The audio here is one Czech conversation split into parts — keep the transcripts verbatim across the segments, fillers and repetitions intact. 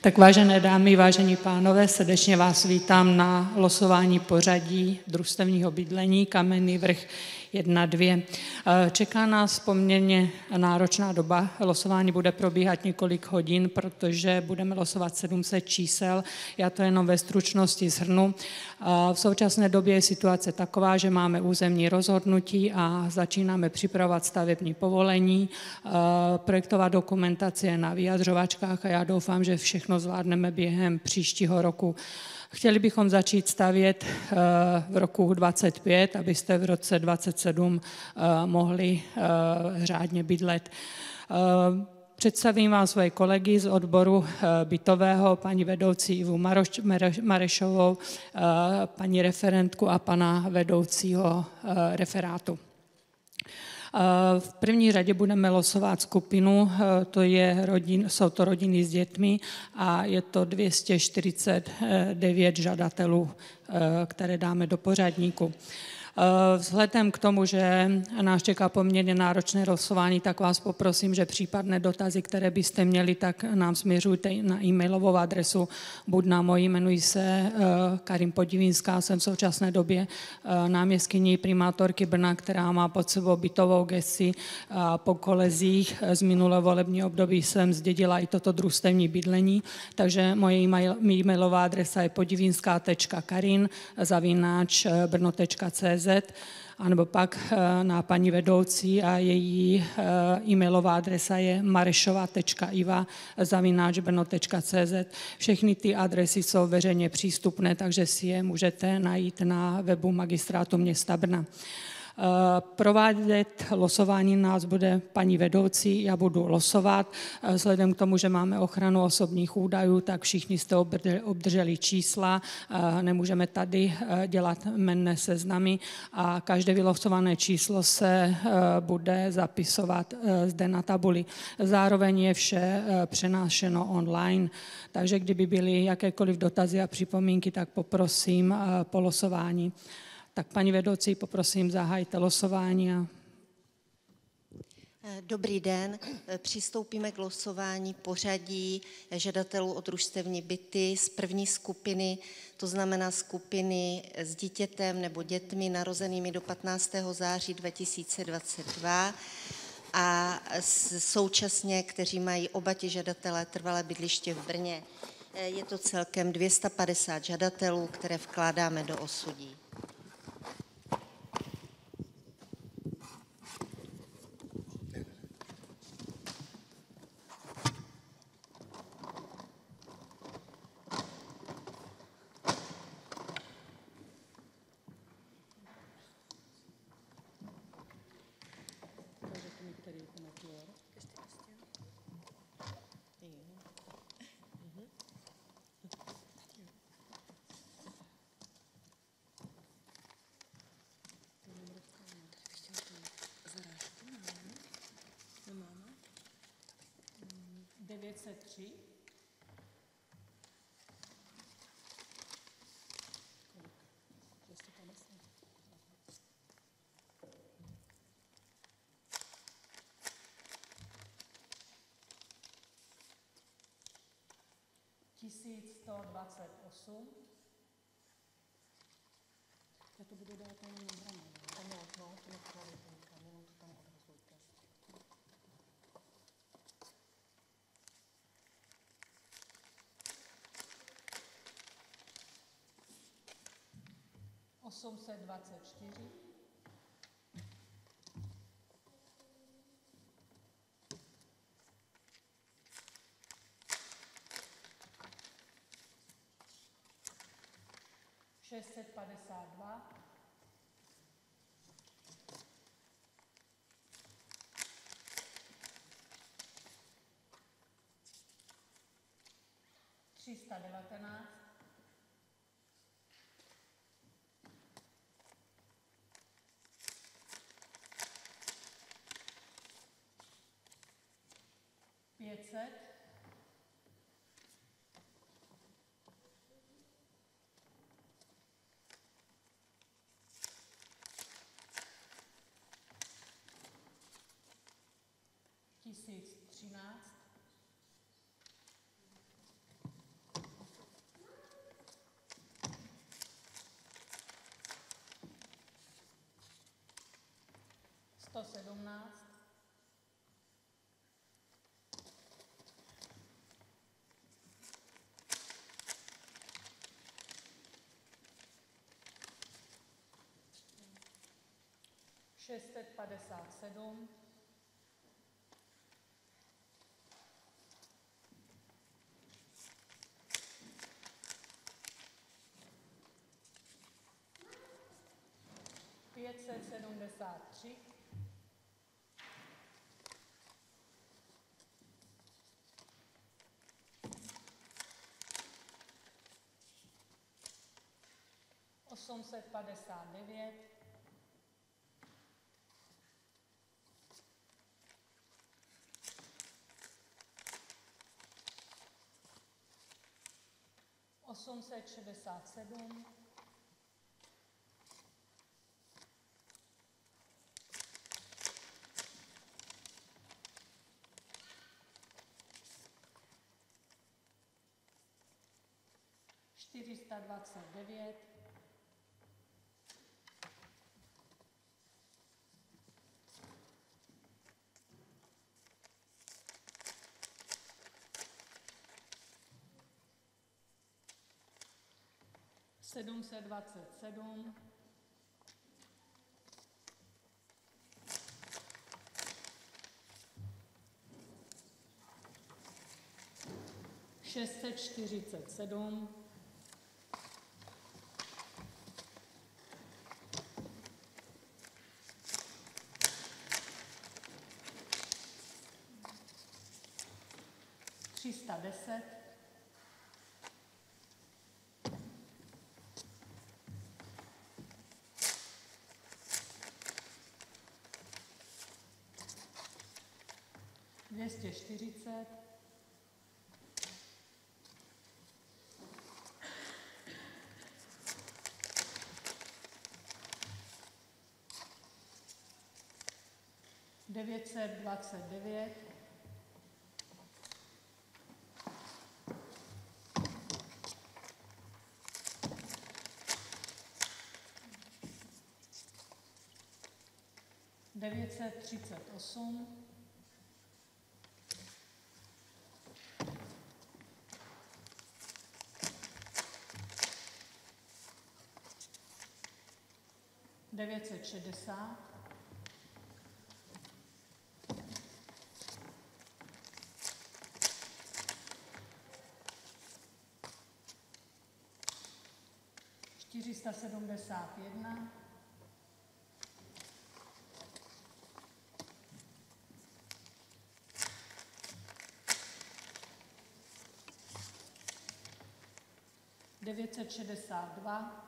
Tak vážené dámy, vážení pánové, srdečně vás vítám na losování pořadí družstevního bydlení Kamenný vrch jedna dvě. Čeká nás poměrně náročná doba. Losování bude probíhat několik hodin, protože budeme losovat sedm set čísel. Já to jenom ve stručnosti shrnu. V současné době je situace taková, že máme územní rozhodnutí a začínáme připravovat stavební povolení. Projektová dokumentace je na vyjadřovačkách a já doufám, že všechno zvládneme během příštího roku. Chtěli bychom začít stavět v roku dvacet pět, abyste v roce dvacet sedm mohli řádně bydlet. Představím vám svoje kolegy z odboru bytového, paní vedoucí Ivu Marešovou, paní referentku a pana vedoucího referátu. V první řadě budeme losovat skupinu, to je rodin, jsou to rodiny s dětmi a je to dvě stě čtyřicet devět žadatelů, které dáme do pořadníku. Vzhledem k tomu, že nás čeká poměrně náročné losování, tak vás poprosím, že případné dotazy, které byste měli, tak nám směřujte na e-mailovou adresu. Buď na moji, jmenuji se Karin Podivínská, jsem v současné době náměstkyní primátorky Brna, která má pod sebou bytovou gesci. Po kolezích z minulého volebního období jsem zdědila i toto družstevní bydlení, takže moje e-mailová adresa je podivínská tečka karin zavináč brno tečka cé zet, anebo pak na paní vedoucí a její e-mailová adresa je marešova tečka iva zavináč brno tečka cé zet. Všechny ty adresy jsou veřejně přístupné, takže si je můžete najít na webu Magistrátu města Brna. Provádět losování nás bude paní vedoucí, já budu losovat. Vzhledem k tomu, že máme ochranu osobních údajů, tak všichni jste obdrželi čísla, nemůžeme tady dělat jmenné seznamy a každé vylosované číslo se bude zapisovat zde na tabuli. Zároveň je vše přenášeno online, takže kdyby byly jakékoliv dotazy a připomínky, tak poprosím po losování. Tak paní vedoucí, poprosím, zahájte losování. A... Dobrý den, přistoupíme k losování pořadí žadatelů o družstevní byty z první skupiny, to znamená skupiny s dítětem nebo dětmi narozenými do patnáctého září dva tisíce dvacet dva a současně, kteří mají oba ti žadatelé trvalé bydliště v Brně. Je to celkem dvě stě padesát žadatelů, které vkládáme do osudí. devět set tři. tisíc sto dvacet osm. Já to budu dát jenom na Brno. Ano, no, to nekladete nikam, jenom to tam odhazujte. osm set dvacet čtyři. šest set padesát dva. tři sta devatenáct. pět set. tisíc třináct. sto sedmnáct. šest set padesát sedm. pět set sedmdesát tři. osm set padesát devět. osm set šedesát sedm. čtyři sta dvacet devět. sedm set dvacet sedm. šest set čtyřicet sedm. tři sta deset. dvě stě čtyřicet. devět set dvacet devět. devět set třicet osm. devět set šedesát. čtyři sta sedmdesát jedna. devět set šedesát dva.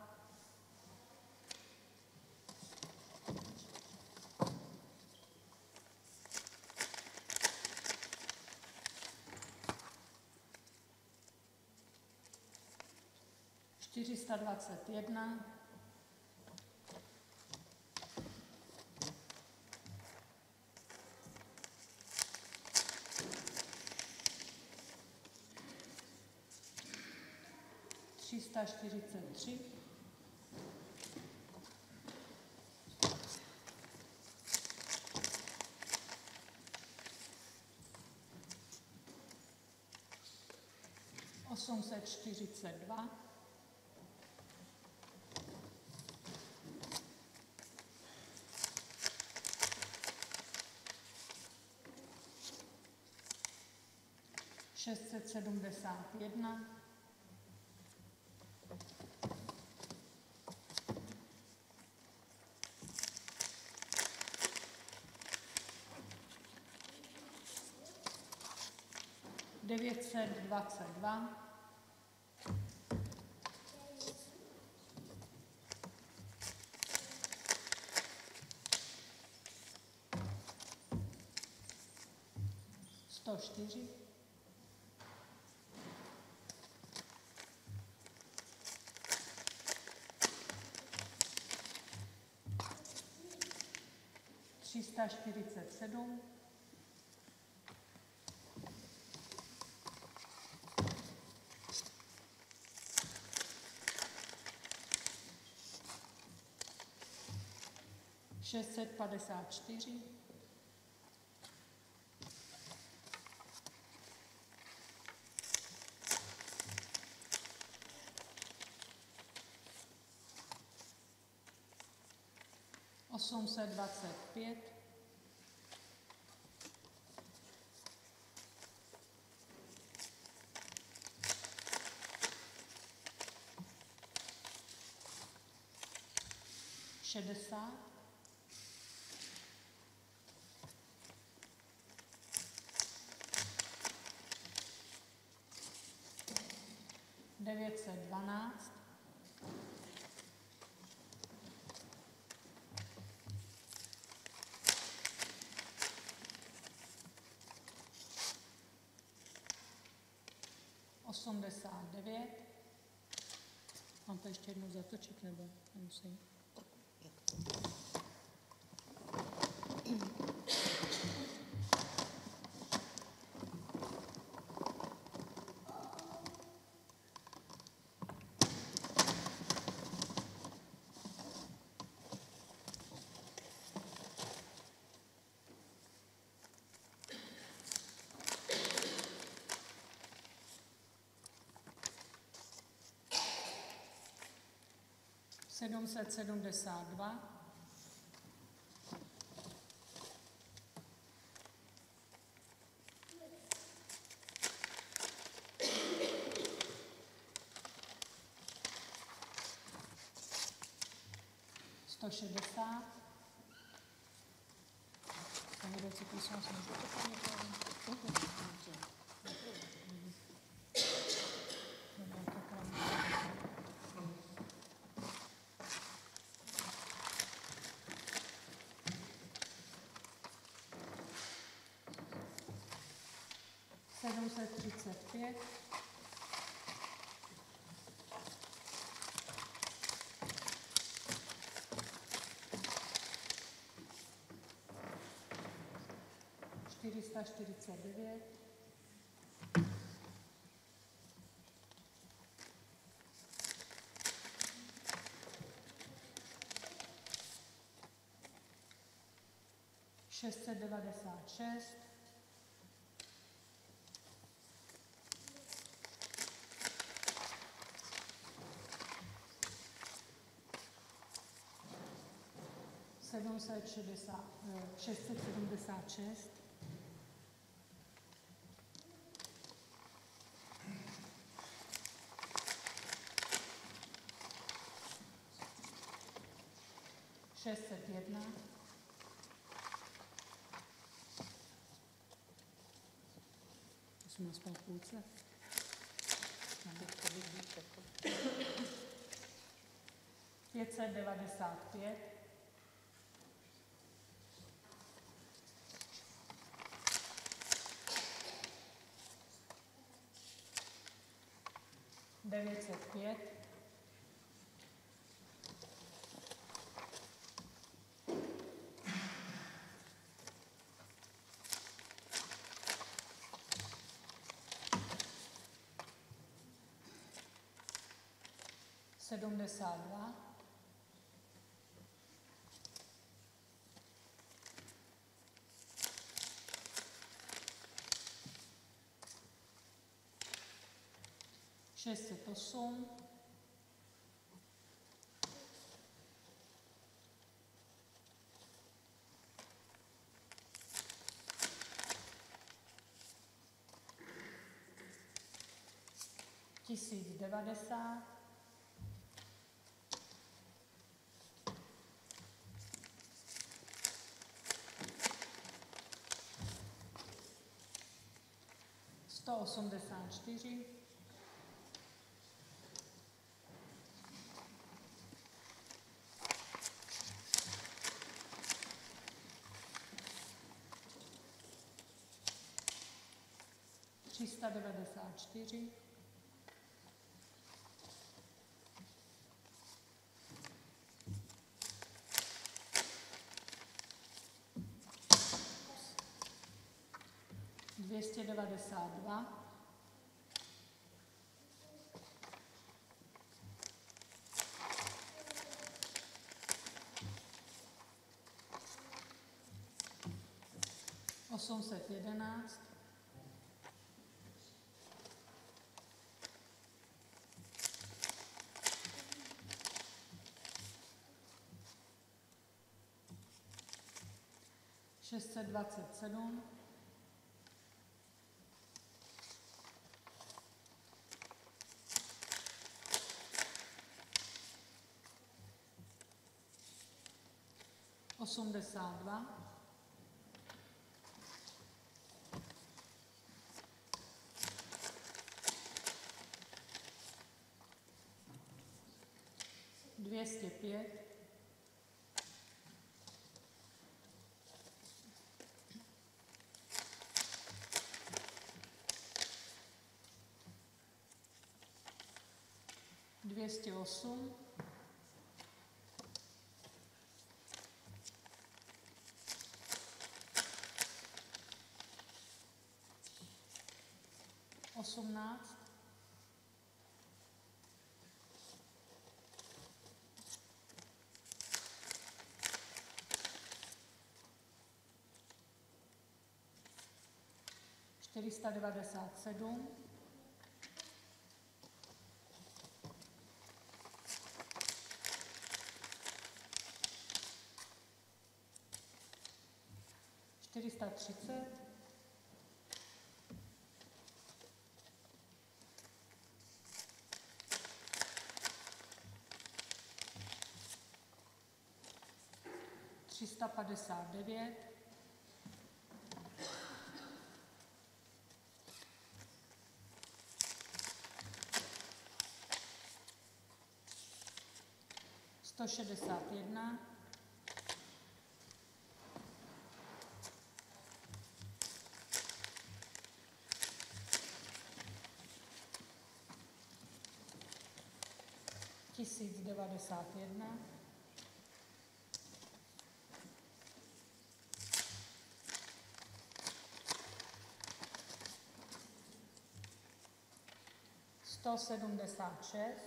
čtyři sta dvacet jedna. tři sta čtyřicet tři. osm set čtyřicet dva. šest set sedmdesát jedna. devět set dvacet dva. sto čtyři. tři sta čtyřicet sedm. šest set padesát čtyři, osm set dvacet pět, šedesát, devět set dvanáct, osmdesát devět, mám to ještě jednou zatočit, nebo nemusím? sedm set sedmdesát dva, sto šedesát, věci písma jsem sedm set třicet pět, čtyři sta čtyřicet devět, šest set devadesát šest, sedm set šedesát, šest set sedmdesát šest, šest set jedna, to jsem aspoň v půlce, pět set devadesát pět, devět set pět, sedmdesát dva, šest set osm, tisíc devadesát, sto osmdesát čtyři, tři sta devadesát čtyři, dvě stě devadesát dva, osm set jedenáct, šest set dvacet sedm, osmdesát dva, dvě stě pět, dvě stě osm, osmnáct, čtyři sta devadesát sedm, čtyři sta třicet, tři sta padesát devět, sto šedesát jedna, tisíc devadesát jedna, sto sedmdesát šest,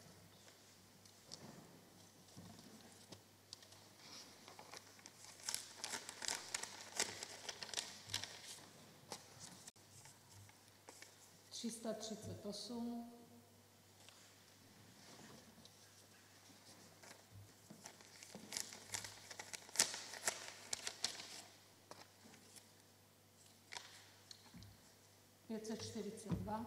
tři sta třicet osm, pět set čtyřicet dva,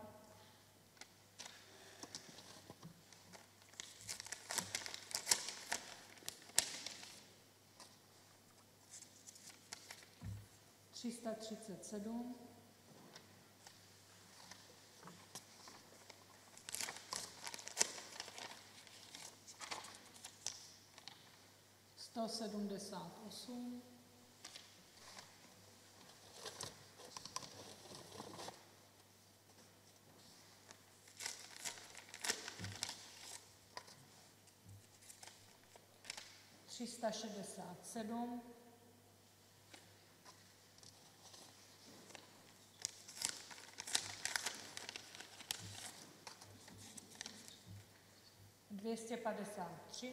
tři sta třicet sedm, sto sedmdesát osm, tři sta šedesát sedm, dvě stě padesát tři,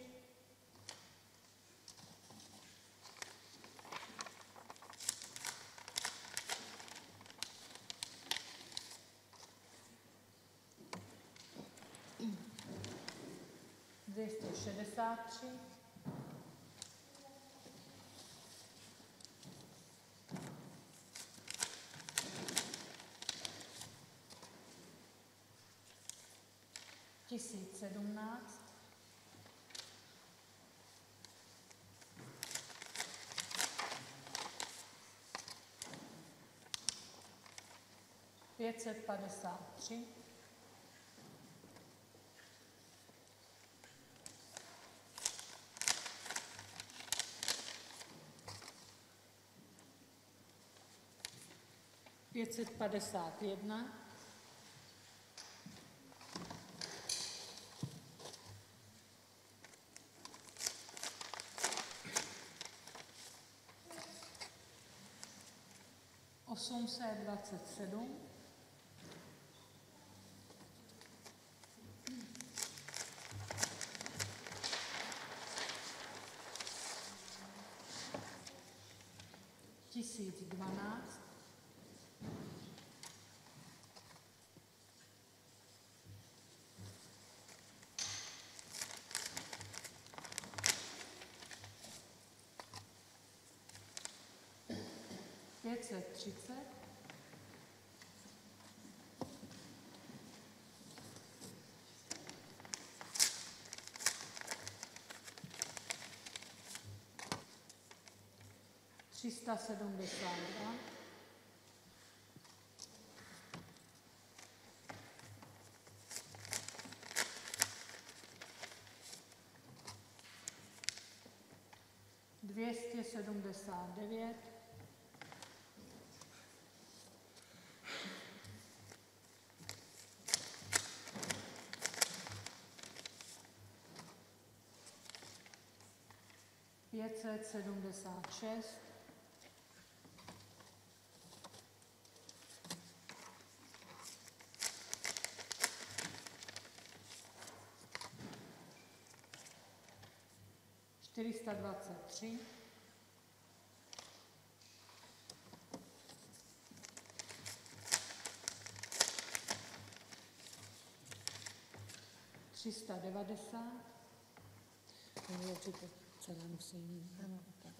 dvě stě šedesát tři, tisíc sedmnáct, pět set padesát tři, pět set padesát jedna, osm set dvacet sedm, tisíc dvanáct, pět set třicet, tři sta sedmdesát dva, dvě stě sedmdesát devět, pět set sedmdesát šest, čtyři sta dvacet tři, tři sta devadesát, to je určitě celé musí. Ano, tak.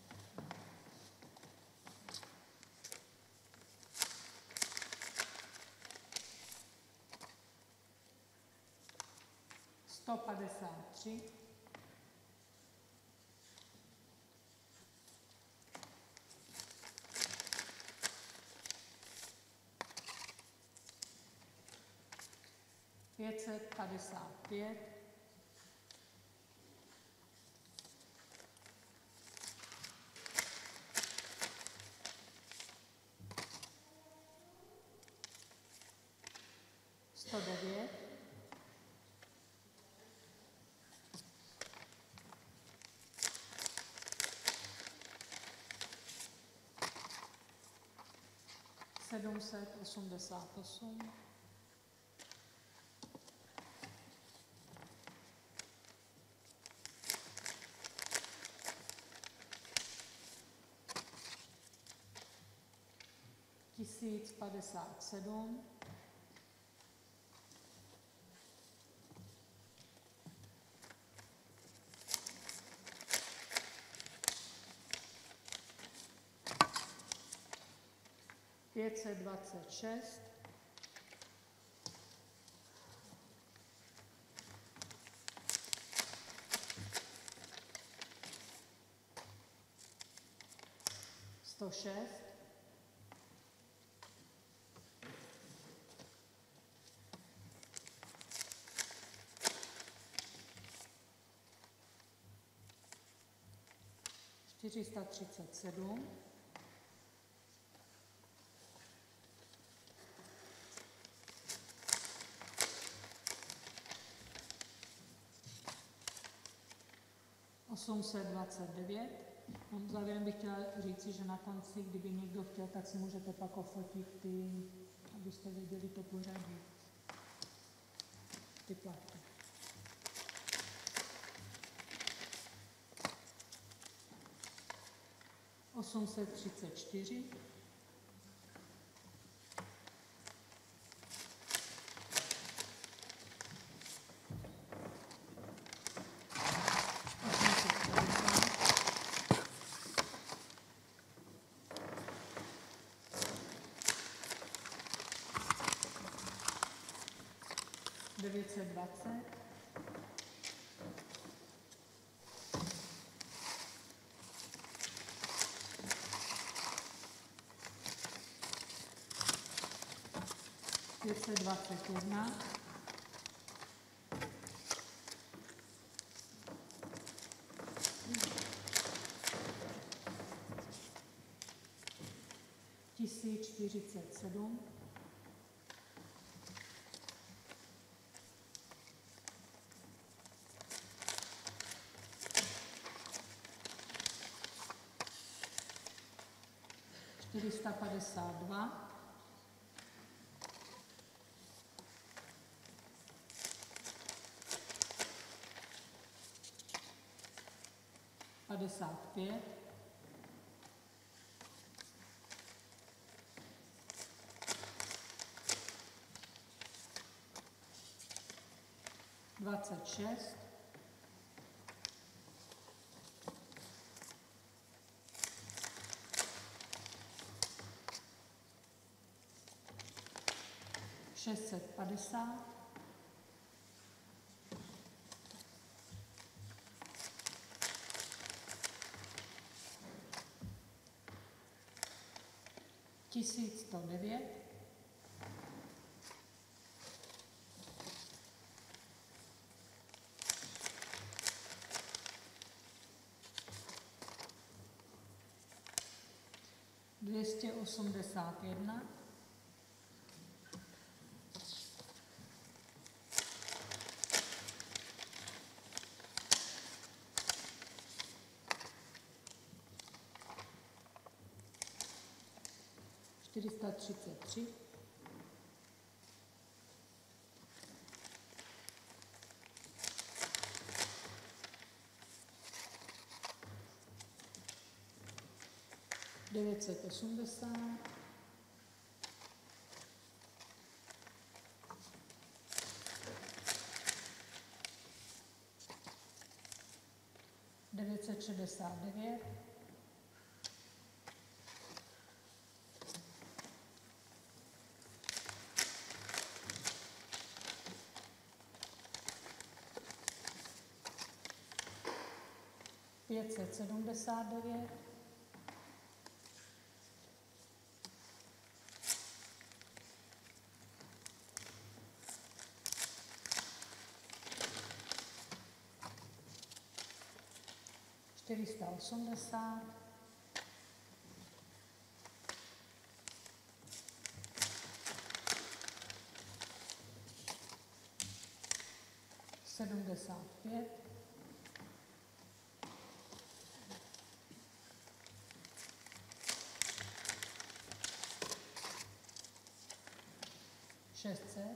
sto padesát tři, pět set padesát pět, sto devět, sedm set osmdesát osm, tisíc padesát sedm, pět set dvacet šest, sto šest, čtyři sta třicet sedm, osm set dvacet devět. Závěrem bych chtěla říci, že na konci, kdyby někdo chtěl, tak si můžete pak ofotit ty, abyste věděli to pořadí, ty platy. osm set třicet čtyři, devět set dvacet, pět set dvacet jedna, tisíc čtyřicet sedm, čtyři sta padesát dva, padesát pět, dvacet šest, šest set padesát, tisíc sto devět, dvě stě osmdesát jedna, čtyři sta třicet tři, devět set osmdesát, devět set šedesát devět, pět set sedmdesát devět, čtyři sta osmdesát, sedmdesát pět, šest set,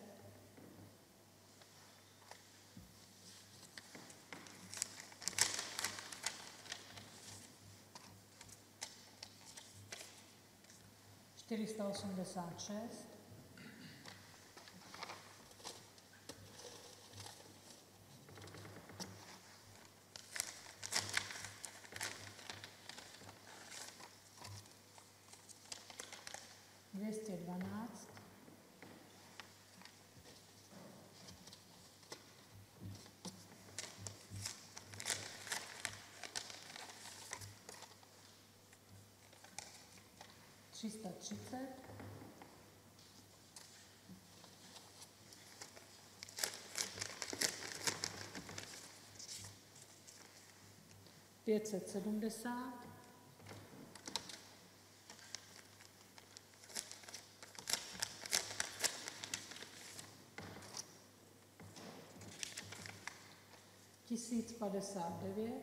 čtyři sta osmdesát šest, dvě stě dvanáct, tři sta třicet, pět set sedmdesát, tisíc padesát devět,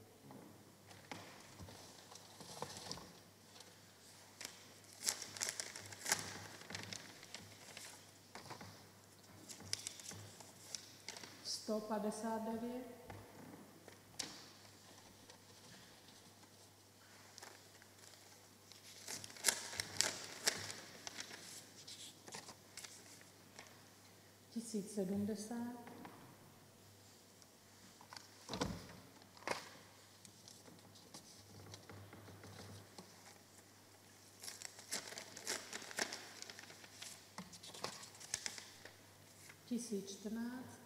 sto padesát devět, tisíc sedmdesát, tisíc čtrnáct,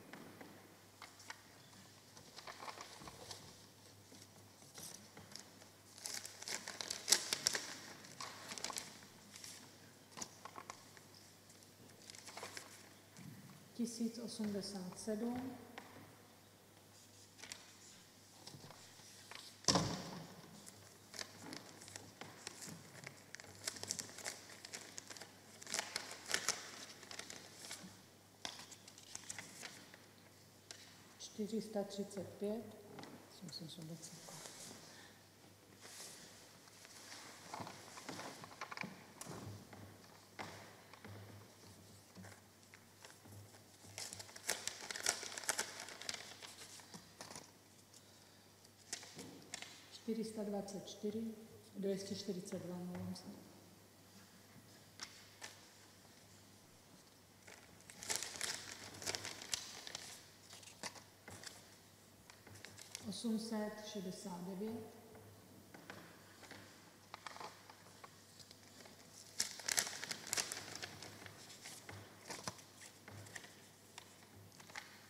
tisíc osmdesát sedm, čtyři sta třicet pět, musím se vůbec čtyři sta dvacet čtyři, dvě stě čtyřicet dva, mluvím se. osm set šedesát devět,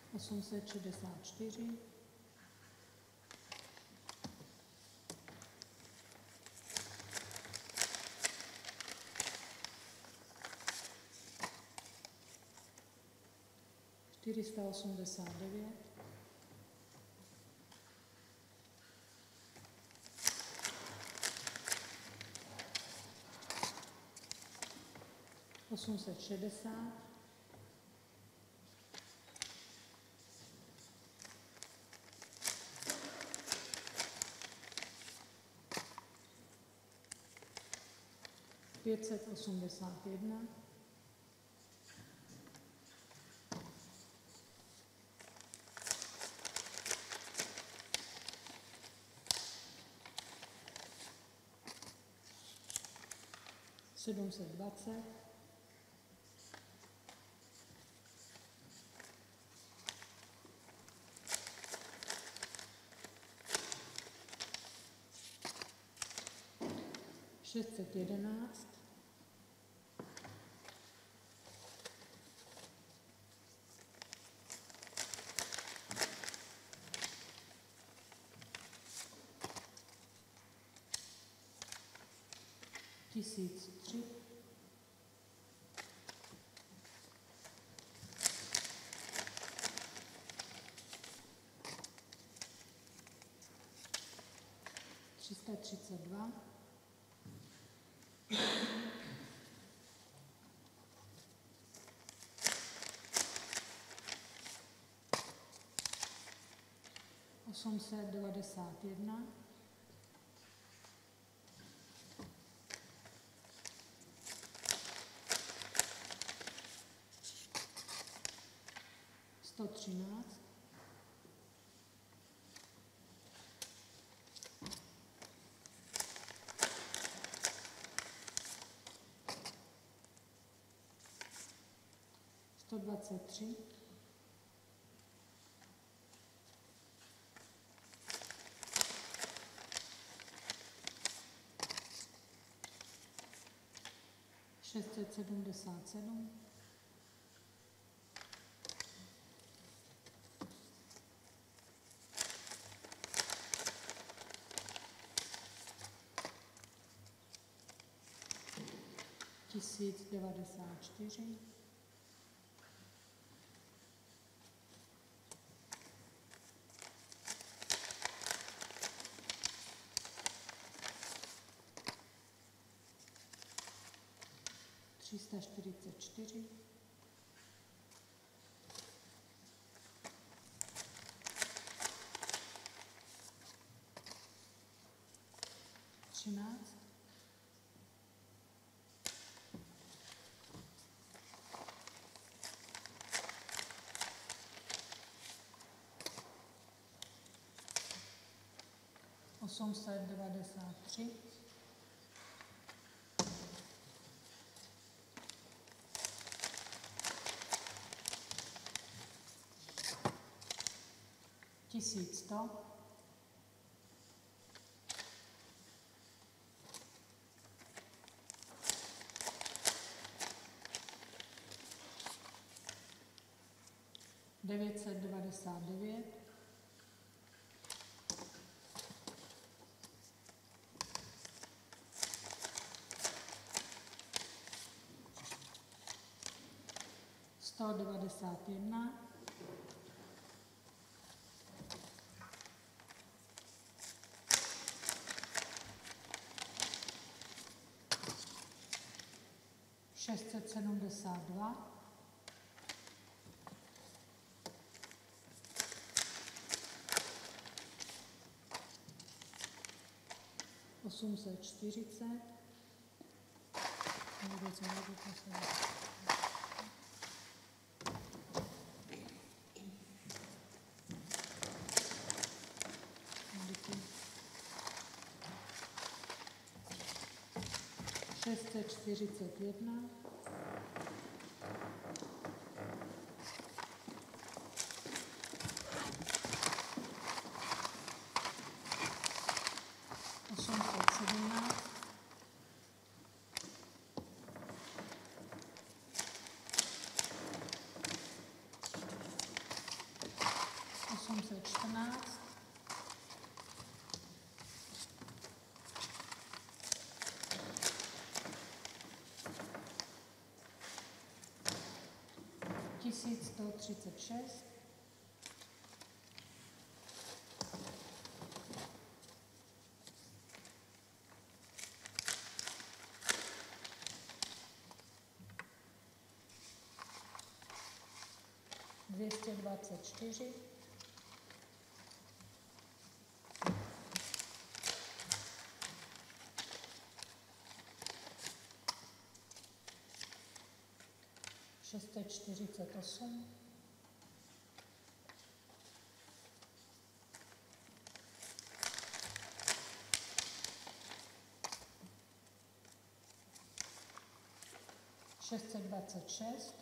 osm set šedesát čtyři, čtyři sta osmdesát devět, osm set šedesát, pět set osmdesát jedna, sedm set dvacet, šest set jedenáct, tisíc tři, tři sta třicet dva, osm set devadesát jedna, sto třináct, sto dvacet tři, šest set sedmdesát sedm, tisíc devadesát čtyři, tři sta čtyřicet čtyři, třináct, osm set devadesát tři, tisíc sto, devět set devadesát devět, sto devadesát jedna, šest set sedmdesát dva, osm set čtyřicet, šest set čtyřicet jedna, osm set sedmnáct, osm set čtrnáct, tisíc sto třicet šest, dvě stě dvacet čtyři, šest set čtyřicet osm, šest set dvacet šest,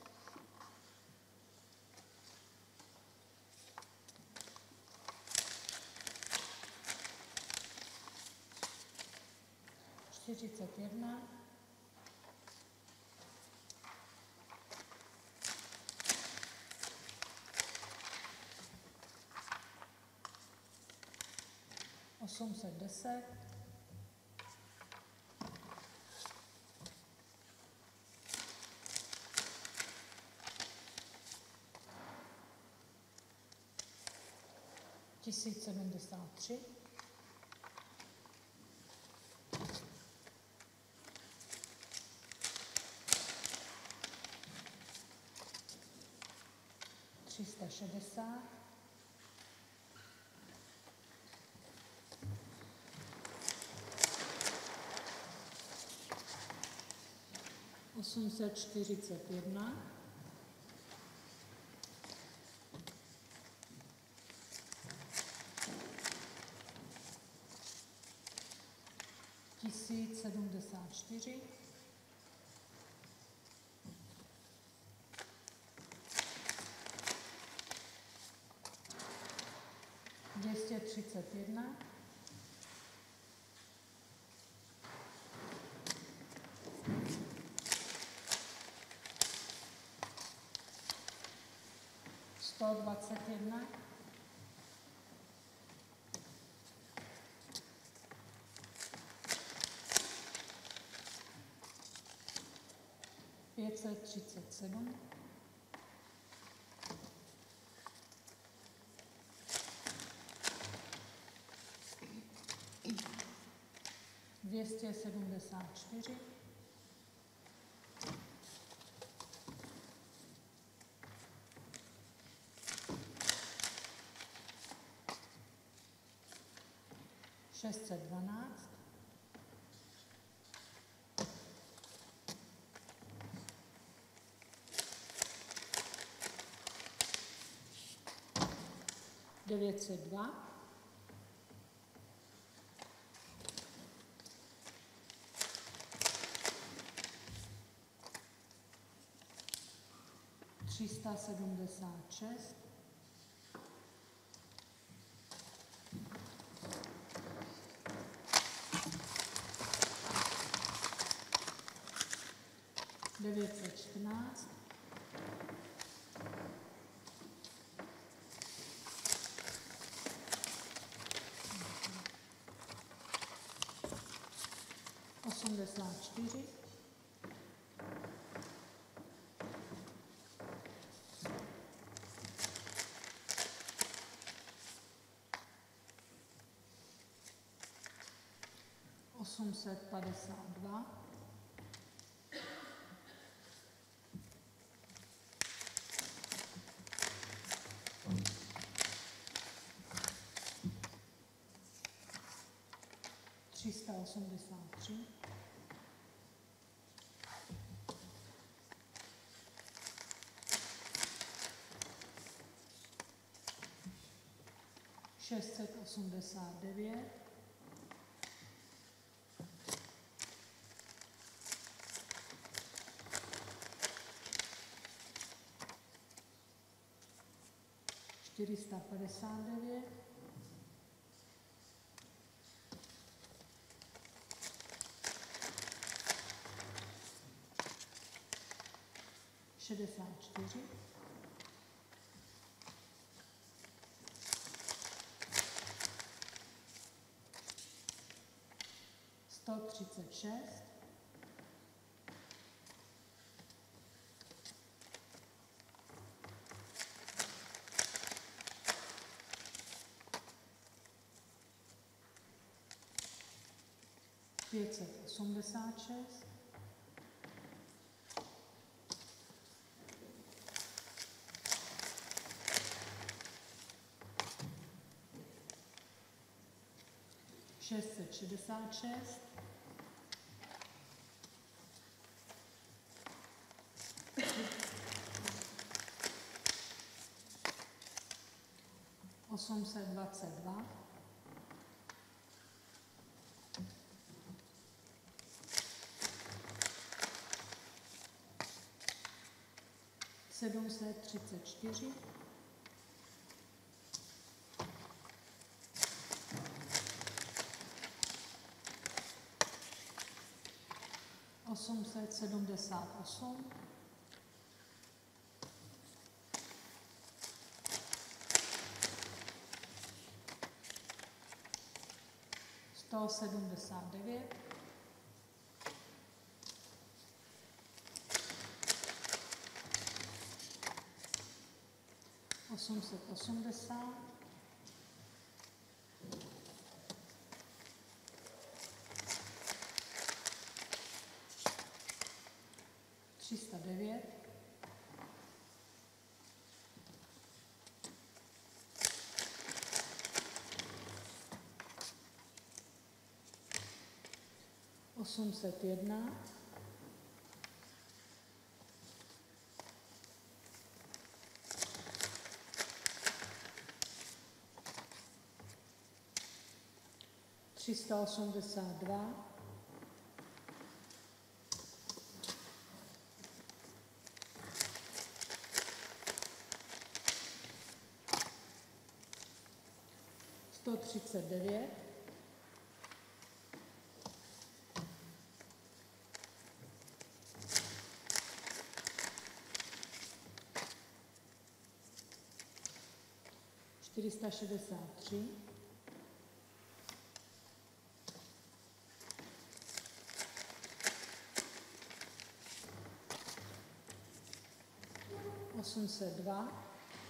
čtyřicet jedna, osm set deset, tisíc sedmdesát tři, tři sta šedesát, osm set čtyřicet jedna, tisíc sedmdesát čtyři, dvě stě třicet jedna, sto dvacet jedna, pět set třicet sedm, dvě stě sedmdesát čtyři, šest set dvanáct, devět set dva, tři sta sedmdesát šest, devět set čtrnáct, osmdesát čtyři, osm set padesát dva, tři sta osmdesát tři, šest set osmdesát devět, čtyři sta padesát devět, šedesát čtyři, sto třicet šest, pět set osmdesát šest, šest set šedesát šest, osm set dvacet dva, sedm set třicet čtyři, osm set sedmdesát osm, sto sedmdesát devět, osm set osmdesát, tři sta devět, osm set jedna, tři sta osmdesát dva, sto třicet devět, čtyři sta šedesát tři, osm set dva,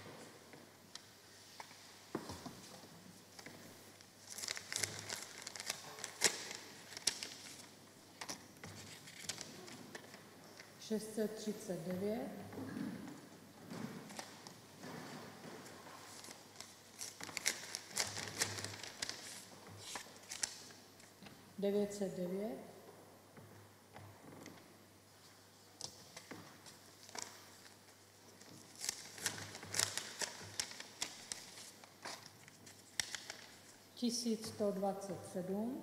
šest set třicet devět, devět set devět, tisíc sto dvacet sedm,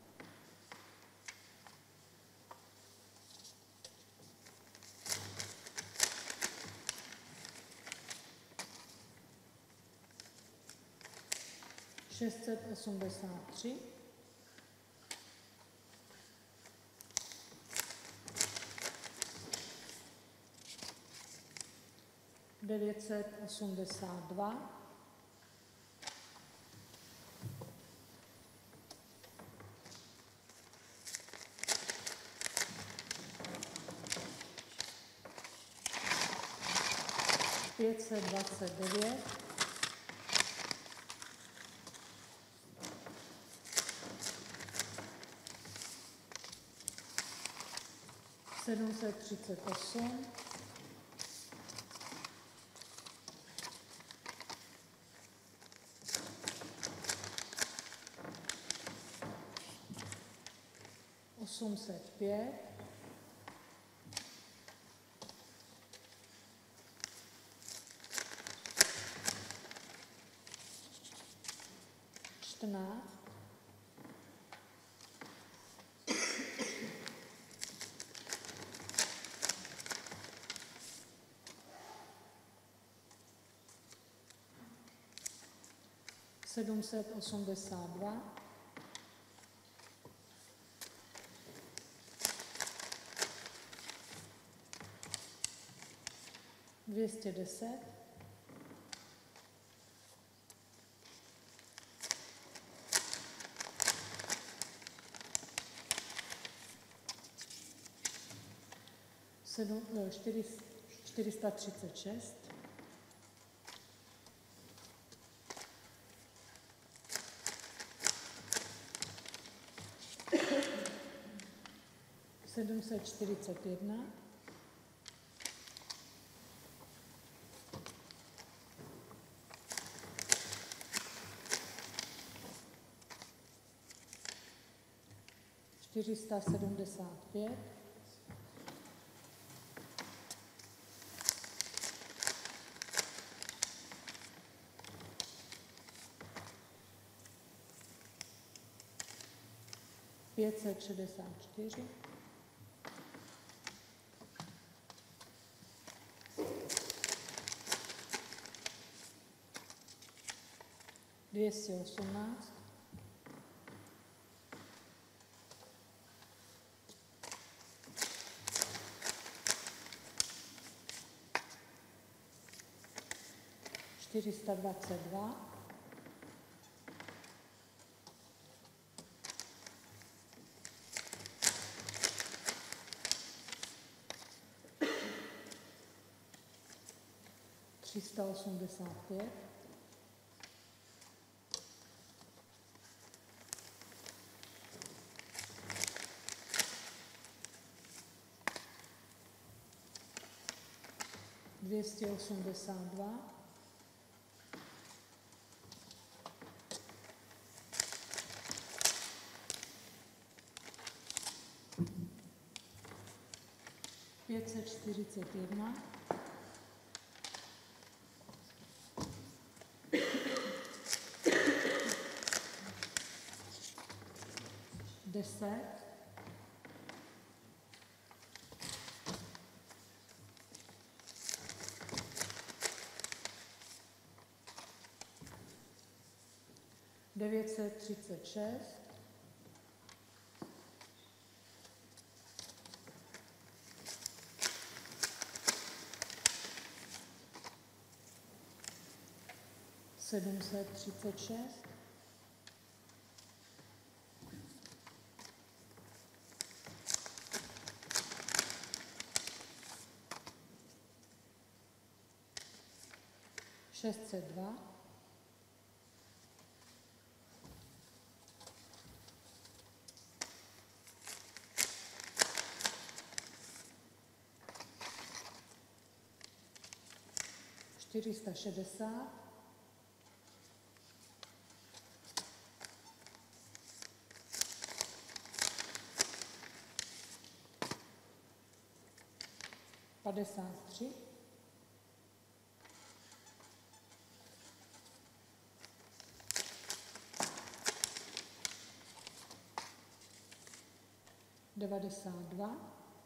šest set osmdesát tři, devět set osmdesát dva, pět set dvacet devět, sedm set třicet osm, osm set pět, čtrnáct, sedm set osmdesát dva, dvě stě deset, čtyři sta třicet šest. sedm set čtyřicet jedna. čtyři sta sedmdesát pět. pět set šedesát čtyři. dvě stě osmnáct. čtyři sta dvacet dva. tři sta osmdesát pět. dvě stě osmdesát dva. pět set čtyřicet jedna. deset. devět set třicet šest. sedm set třicet šest. šest set dva. čtyři sta šedesát. padesát tři. devadesát dva.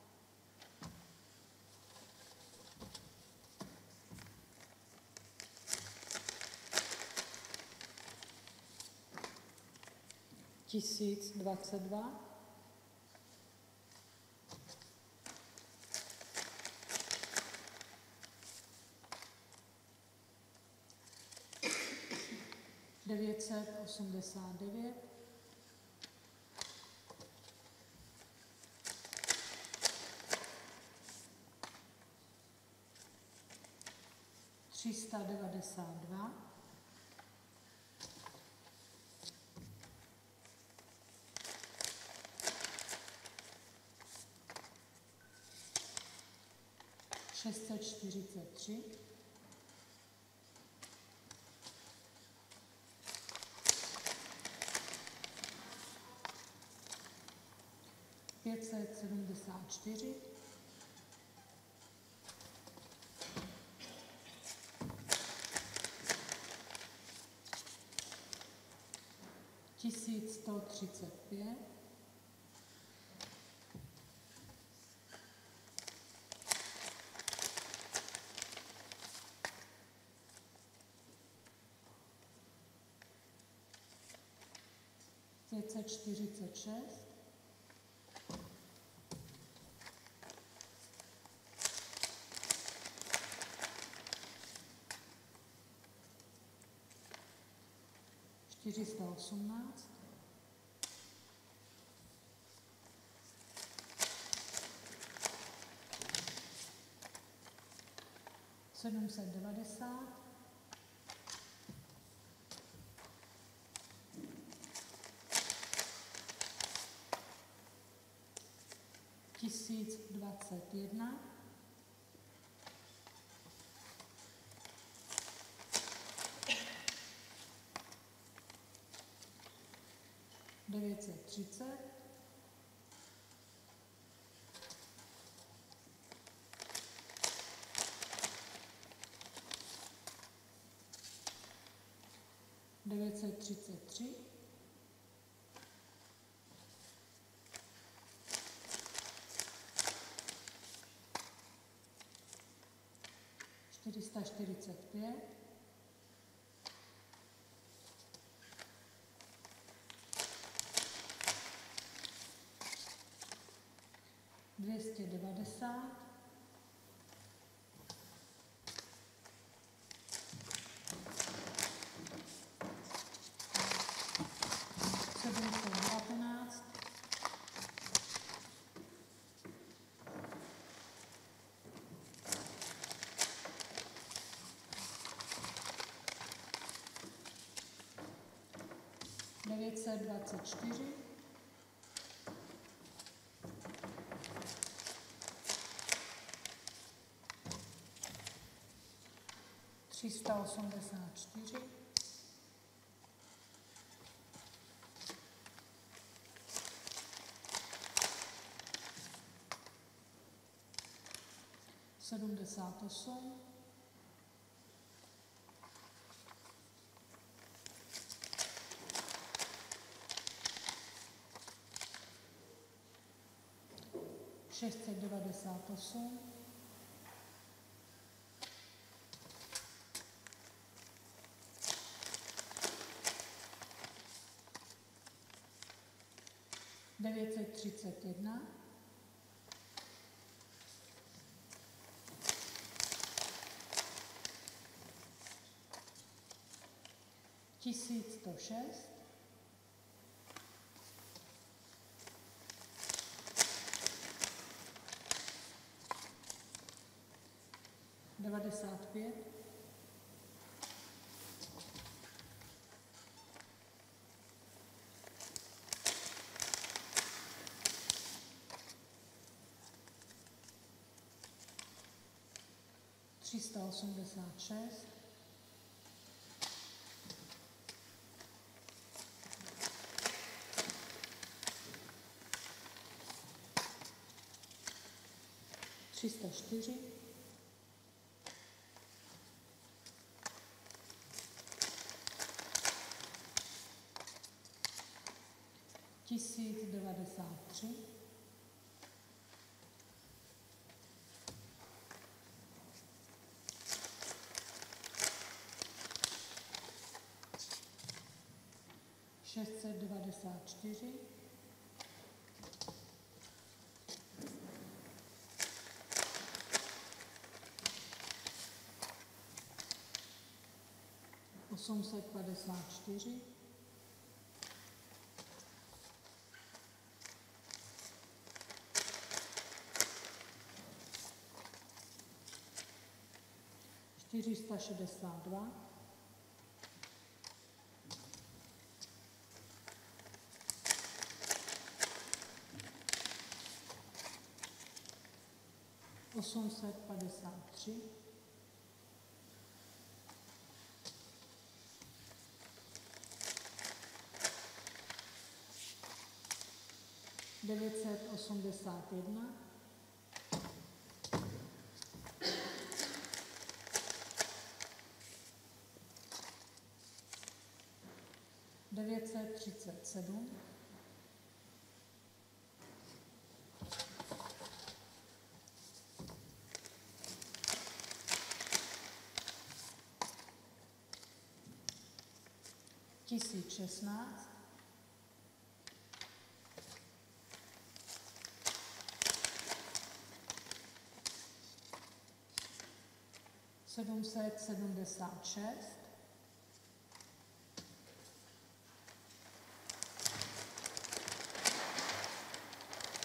tisíc dvacet dva. devět set osmdesát devět. tři sta devadesát dva. šest set čtyřicet tři. pět set sedmdesát čtyři. tisíc sto třicet pět. pět set čtyřicet šest. čtyři sta osmnáct. sedm set devadesát, tisíc dvacet jedna, devět set třicet, devět set třicet tři, čtyři sta čtyřicet pět, dvě stě devadesát, sedm set devatenáct, devět set dvacet čtyři, tři sta osmdesát čtyři, sedmdesát osm, šest set devadesát osm, devět set třicet jedna, tisíc sto šest, devadesát pět, tři sta osmdesát šest, tři sta čtyři, tisíc devadesát tři, šest set devadesát čtyři, osm set padesát čtyři, čtyři sta šedesát dva, osm set padesát tři, devět set osmdesát jedna, devět set třicet sedm, tisíc šestnáct, sedm set sedmdesát šest,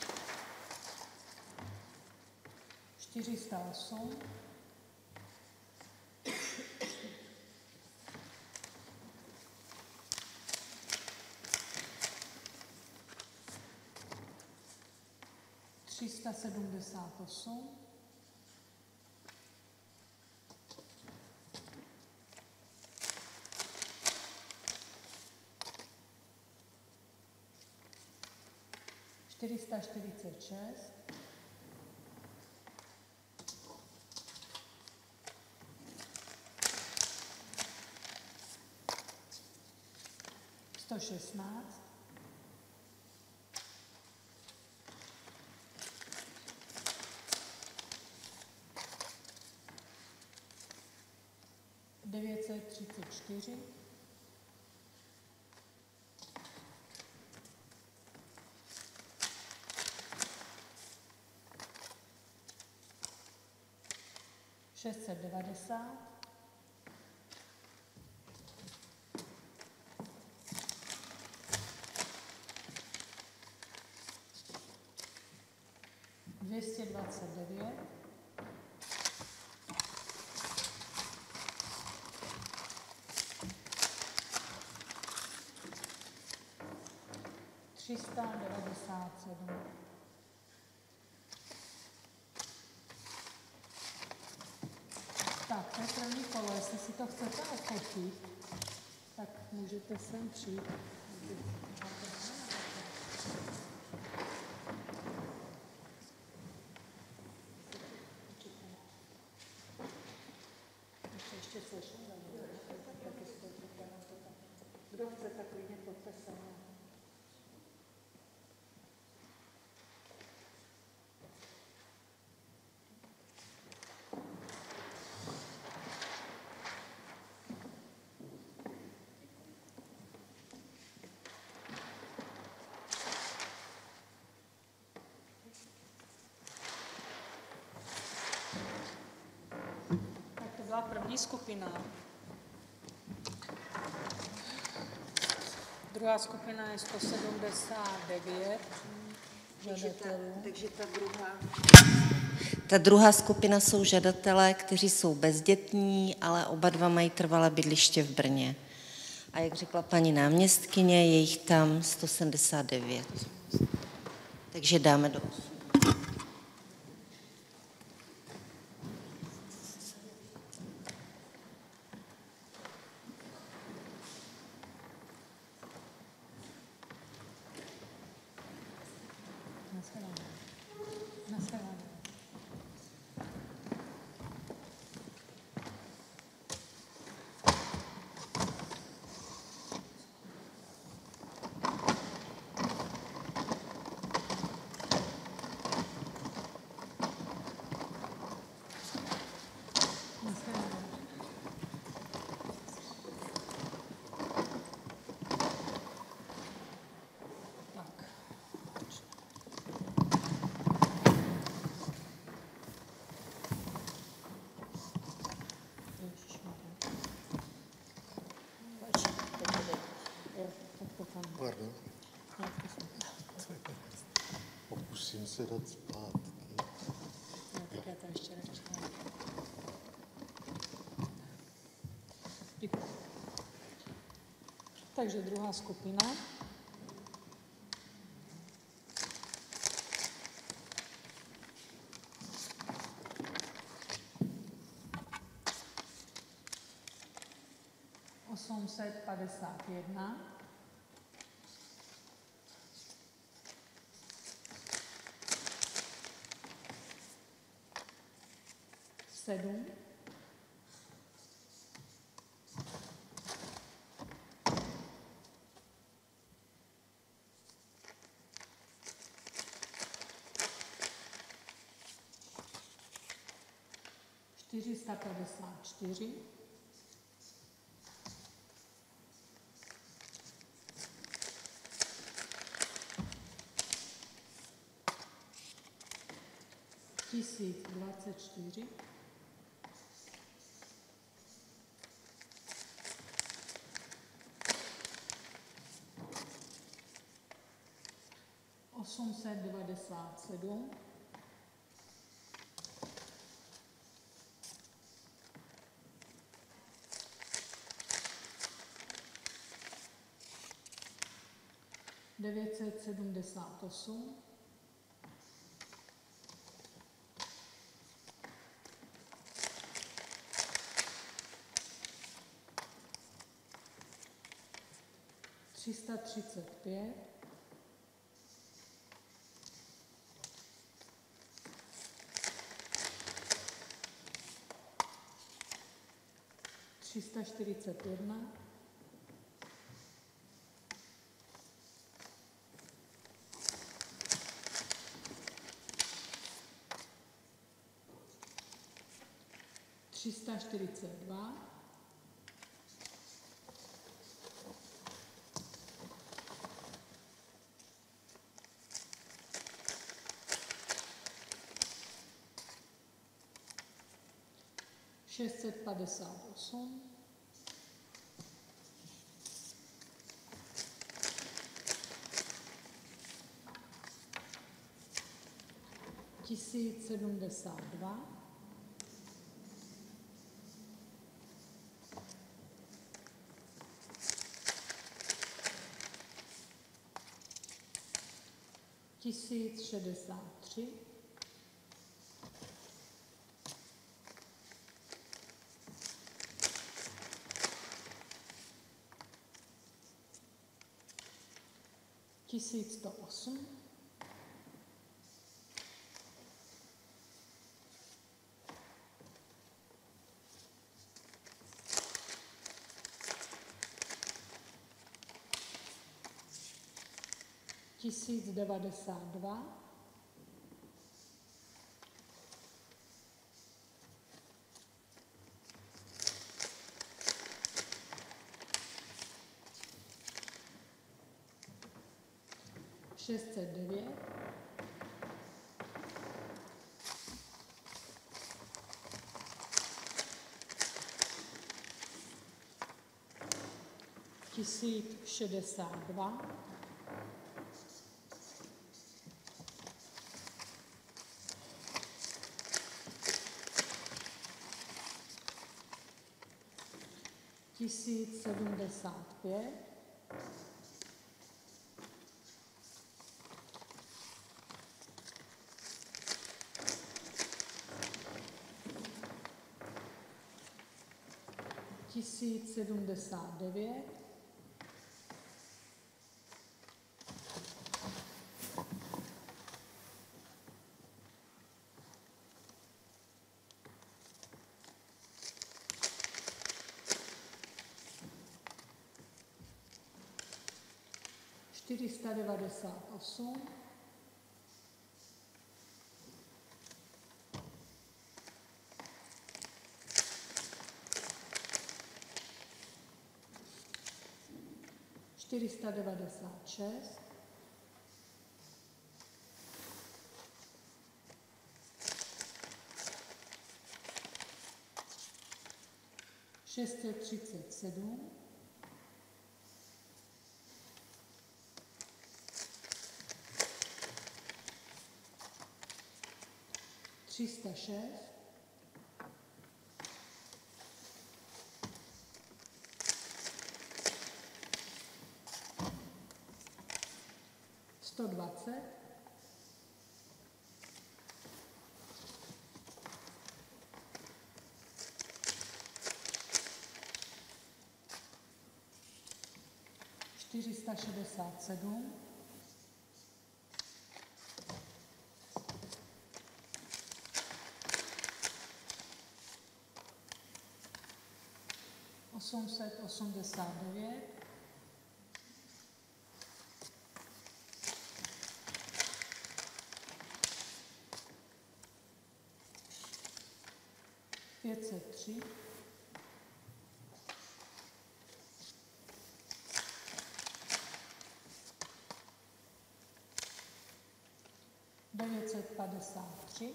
čtyři sta osm, tři sta sedmdesát osm, čtyři sta čtyřicet šest, sto šestnáct, devět set třicet čtyři, šest set devadesát, dvě stě dvacet devět, tři sta devadesát sedm. Tak, to je první kolo, jestli si to chcete ofotit, tak můžete sem přijít. Ještě slyším, kdo chce, tak klidně pojďte se mnou. Byla první skupina. Druhá skupina je sto sedmdesát devět žadatelů. Takže ta druhá... Ta druhá skupina jsou žadatelé, kteří jsou bezdětní, ale oba dva mají trvalé bydliště v Brně. A jak řekla paní náměstkyně, je jich tam sto sedmdesát devět. Takže dáme do Pardon. Pokusím se dát zpátky. Tak já to ještě nečekám. Děkuji. Takže druhá skupina. osm set padesát jedna. sedm. čtyři sta padesát čtyři. tisíc dvacet čtyři. osm set devadesát sedm. devět set sedmdesát osm. tři sta třicet pět, tři sta čtyřicet jedna, tři sta čtyřicet dva, šest set padesát osm, tisíc sedmdesát dva, tisíc šedesát tři, tisíc sto osm, tisíc devadesát dva, šest set devět, tisíc šedesát dva, tisíc sedmdesát pět, tisíc sedmdesát devět, čtyři sta devadesát osm, čtyři sta devadesát šest, šest set třicet sedm, tři sta šest, sto dvacet, čtyři sta šedesát sedm, osm set osmdesát devět, pět set tři, devět set padesát tři,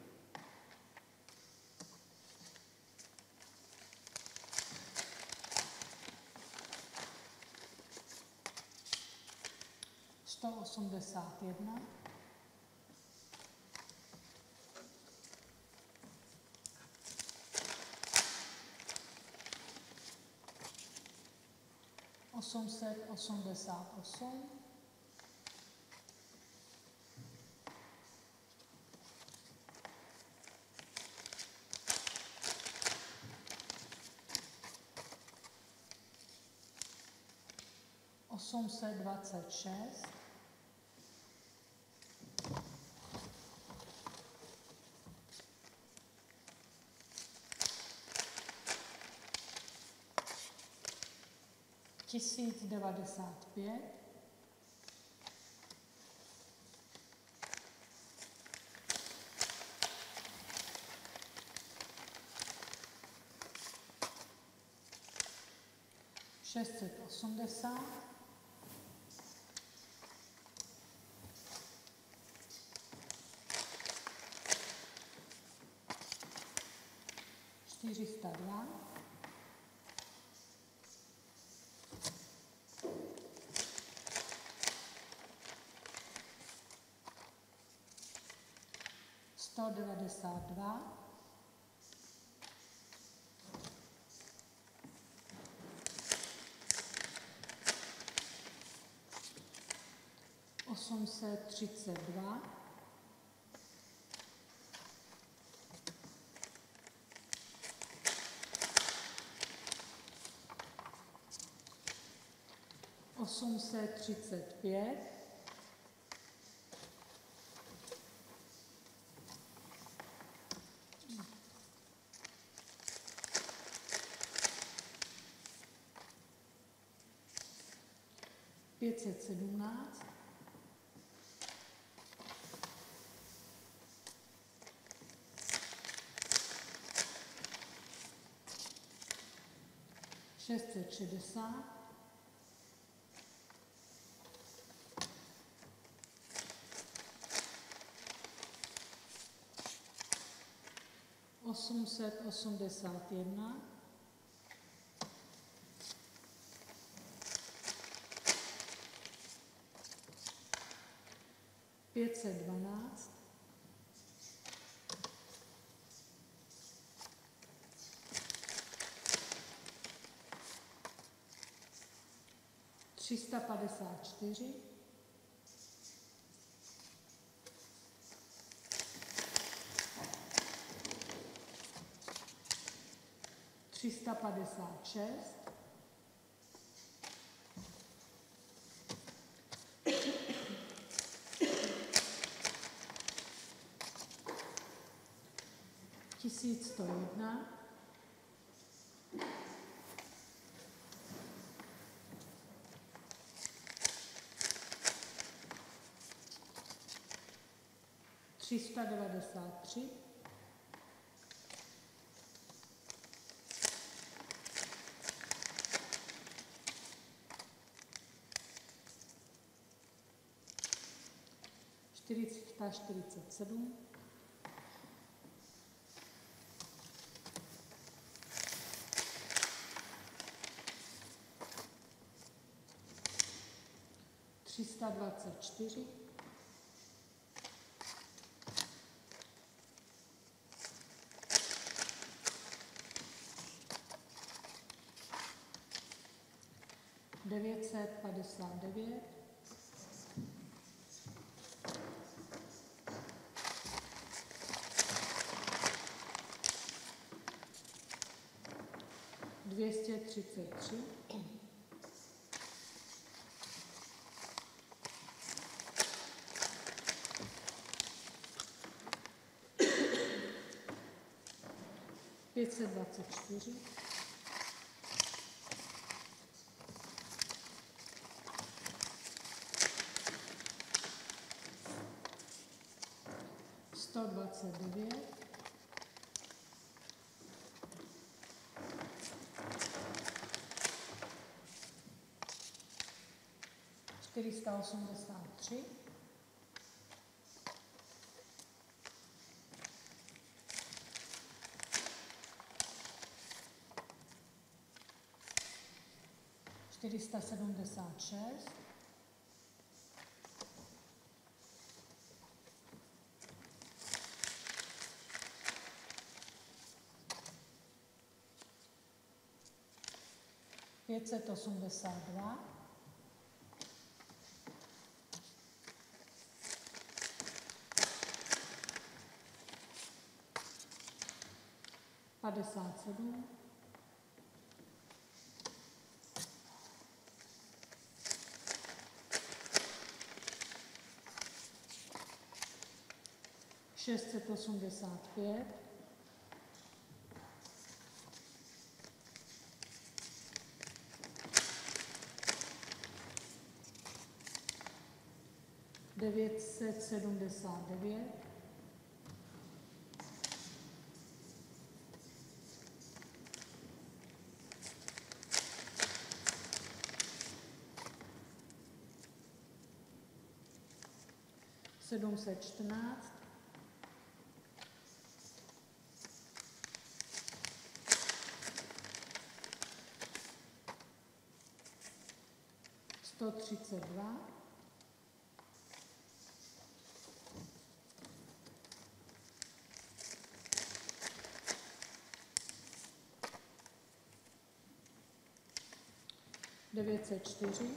sto osmdesát jedna, osm set osmdesát osm, osm set dvacet šest, tisíc devadesát pět, šest set osmdesát, čtyři sta dva, sto devadesát dva, osm set třicet dva, osm set třicet pět, pět set sedmnáct, šest set šedesát, osm set osmdesát jedna, pět set dvanáct, tři sta padesát čtyři, tři sta padesát šest, tisíc sto jedna, tři sta devadesát tři, čtyři sta čtyřicet sedm, tři sta dvacet čtyři, devět set padesát devět, dvě stě třicet tři, pět set dvacet čtyři, sto dvacet devět, čtyři sta osmdesát tři, čtyři sta sedmdesát šest, pět set osmdesát dva, padesát sedm, šest set osmdesát pět, devět set sedmdesát devět, sedm set čtrnáct, sto třicet dva, devět set čtyři,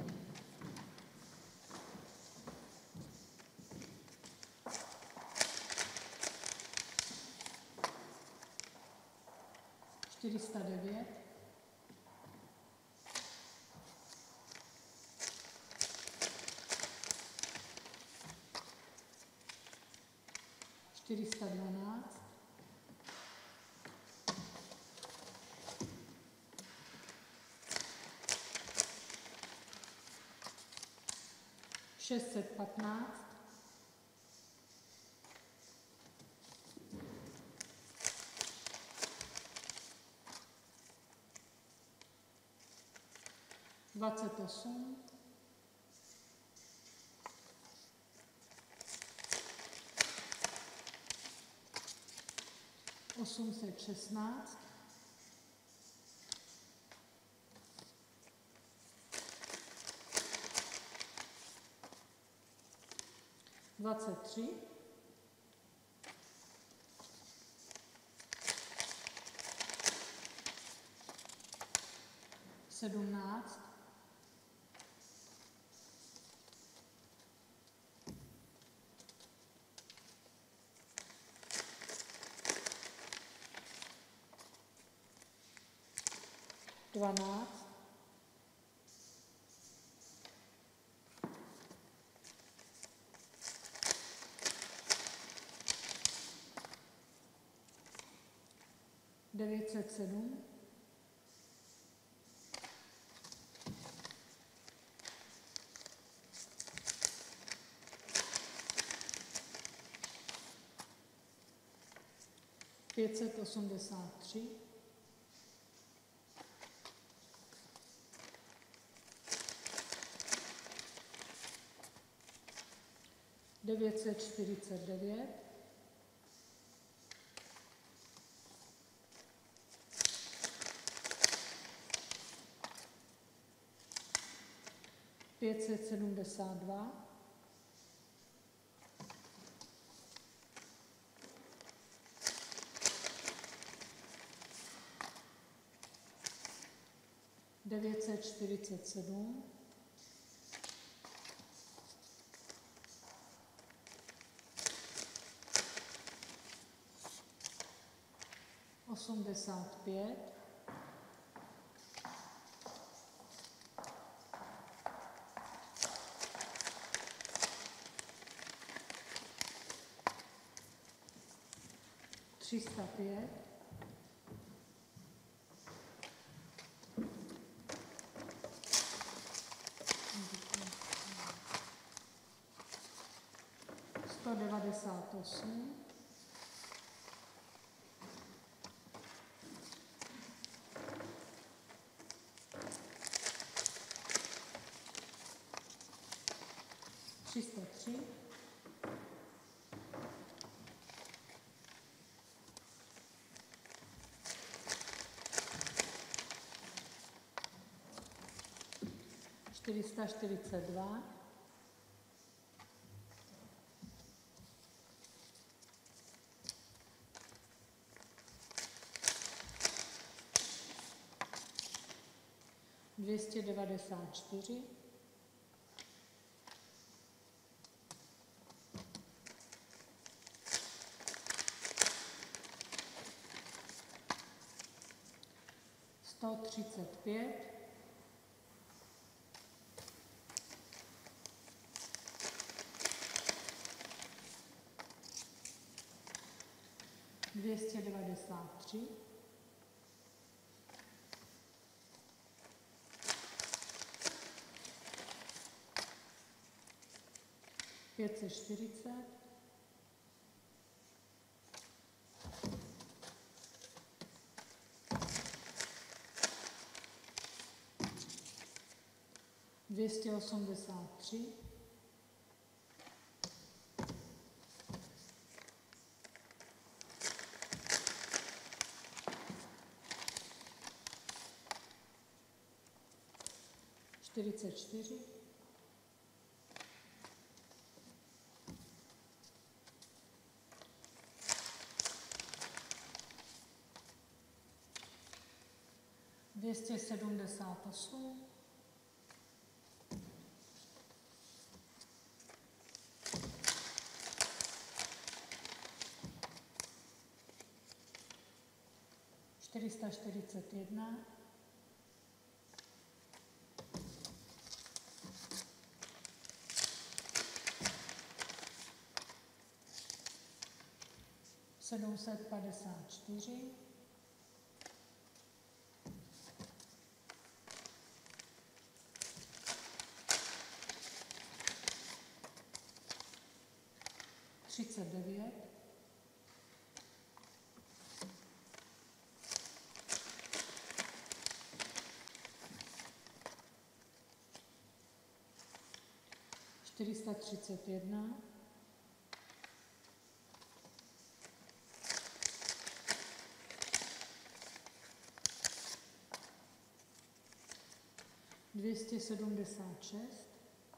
čtyři sta devět, čtyři sta dvanáct, šest set patnáct, dvacet osm, osm set šestnáct, dvacet tři, sedmnáct, dvanáct, devět set sedm, pět set osmdesát tři, devět set čtyřicet devět, pět set sedmdesát dva, devět set čtyřicet sedm, osmdesát pět, tři sta pět, sto devadesát osm, tři sta tři, čtyři sta čtyřicet dva, dvě stě devadesát čtyři, sto třicet pět, dvě stě devadesát tři, pět set čtyřicet, dvě stě osmdesát tři, čtyřicet čtyři, dvě stě sedmdesát osm, čtyři sta čtyřicet jedna, sedm set padesát čtyři, třicet devět, čtyři sta třicet jedna, dvě stě sedmdesát šest,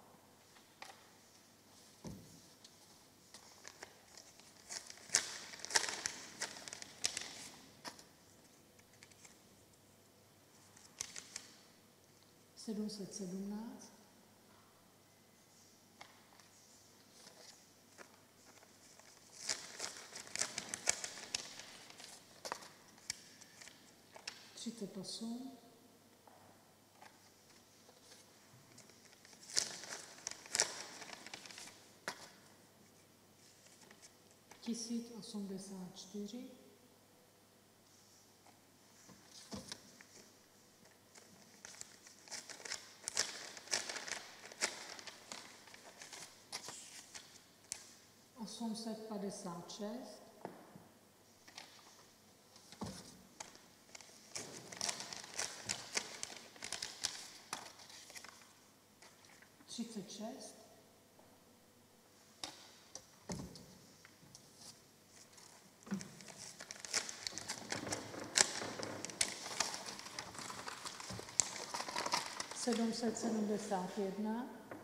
sedm set sedmnáct, třicet osm, tisíc osmdesát čtyři, osm set padesát šest, třicet šest, sedm set sedmdesát jedna,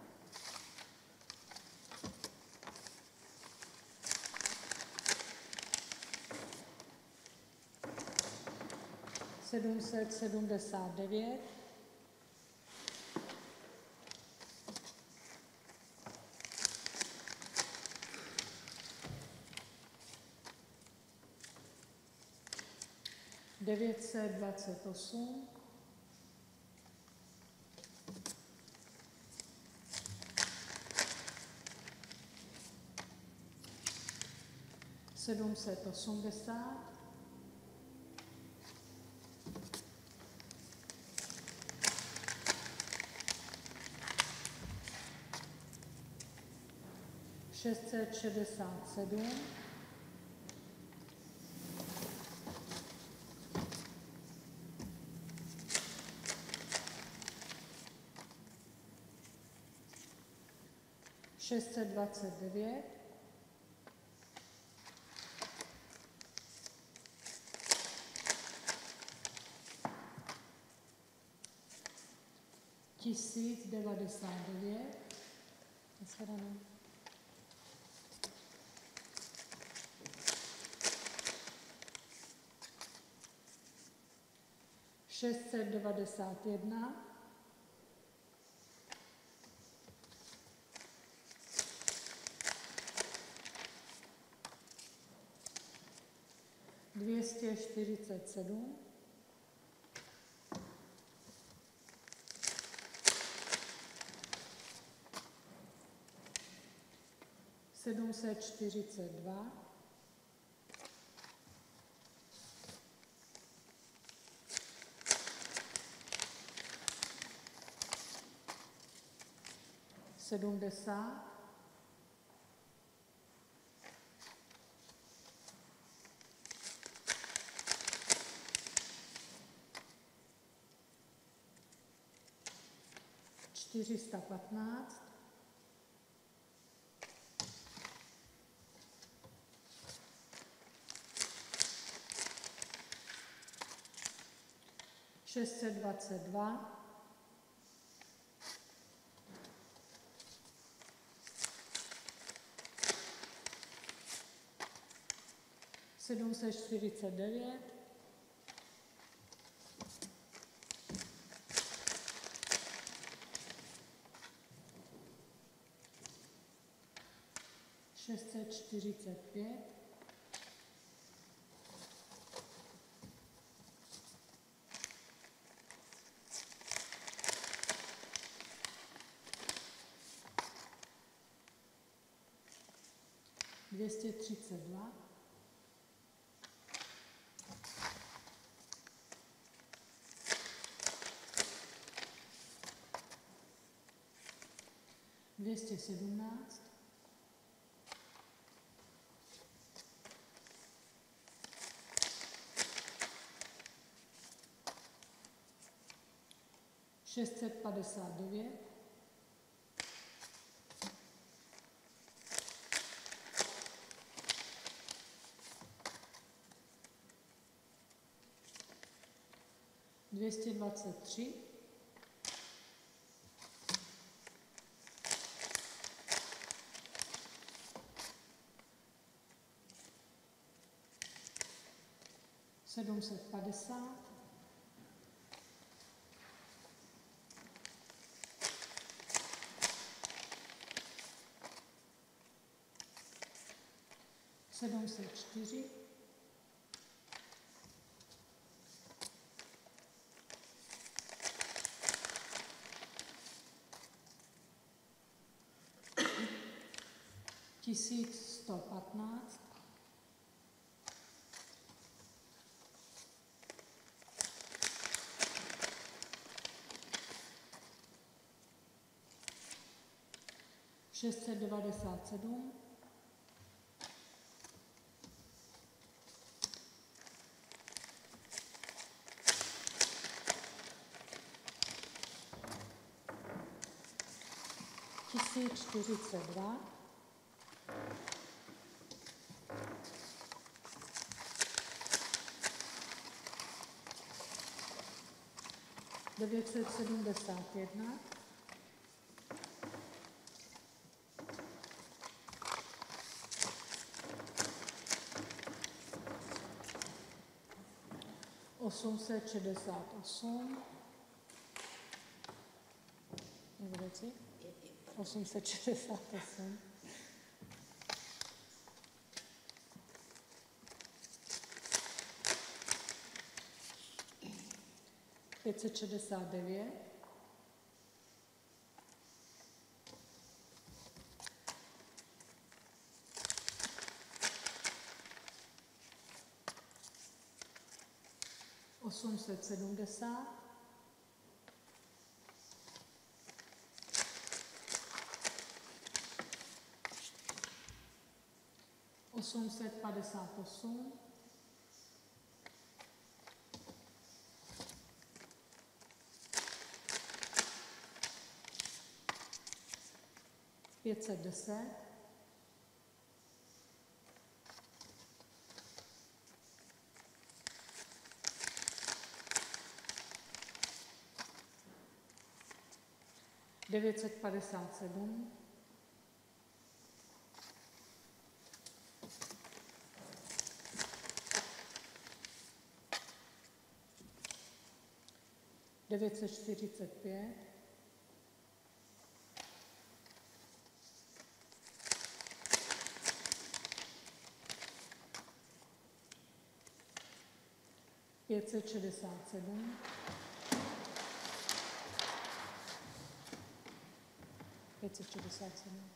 sedm set sedmdesát devět, devět set dvacet osm, sedm set osmdesát, šest set šedesát sedm, šest set dvacet devět, tisíc devadesát devět, šest set devadesát jedna, dvě stě čtyřicet sedm, sedm set čtyřicet dva, sedmdesát, čtyři sta patnáct, šest set dvacet dva, sedm set čtyřicet devět, šest set čtyřicet pět, dvě stě třicet dva, dvě stě sedmnáct, šest set padesát devět, dvě stě dvacet tři, sedm set padesát, sedm set čtyři, tisíc sto patnáct, šest set devadesát sedm, tisíc čtyřicet dva, devět set sedmdesát jedna, osm set šedesát osm, si? osm set šedesát osm, pět set šedesát devět, osm set sedmdesát, osm set padesát osm, pět set deset, devět set padesát sedm, devět set čtyřicet pět, pět set šedesát sedm, pět set šedesát sedm,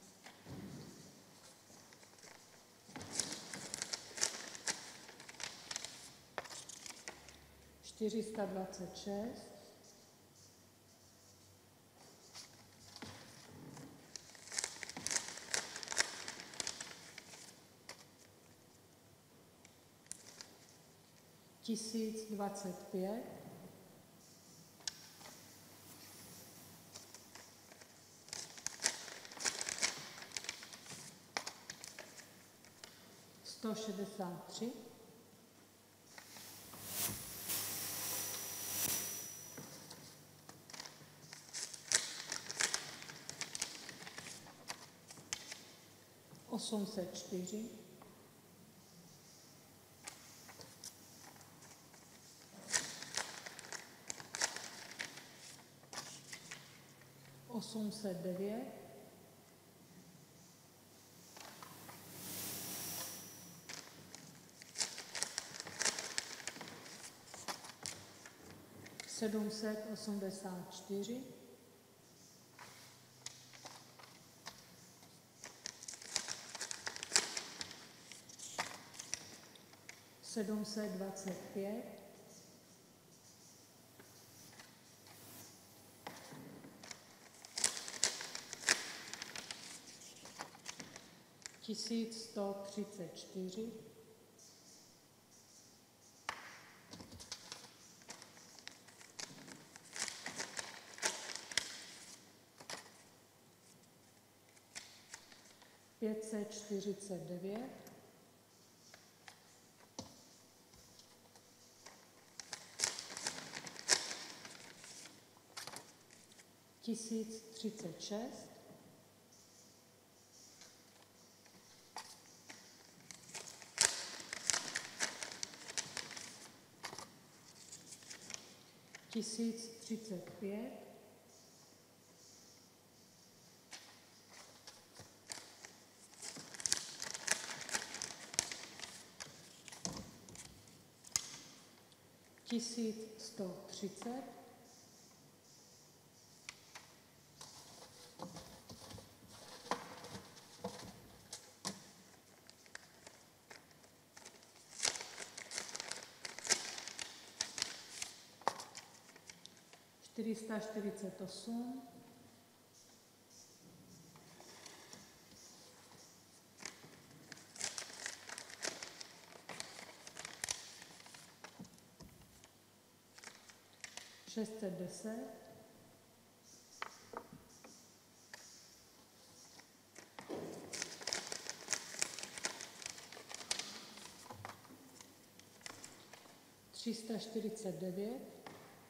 čtyři sta dvacet šest, tisíc dvacet pět, sto šedesát tři, osm set čtyři, osm set devět, sedm set osmdesát čtyři, sedm set dvacet pět, tisíc sto třicet čtyři, pět set čtyřicet devět, tisíc třicet šest, tisíc třicet pět, tisíc sto třicet, čtyři sta čtyřicet osm, šest set deset, tři sta čtyřicet devět,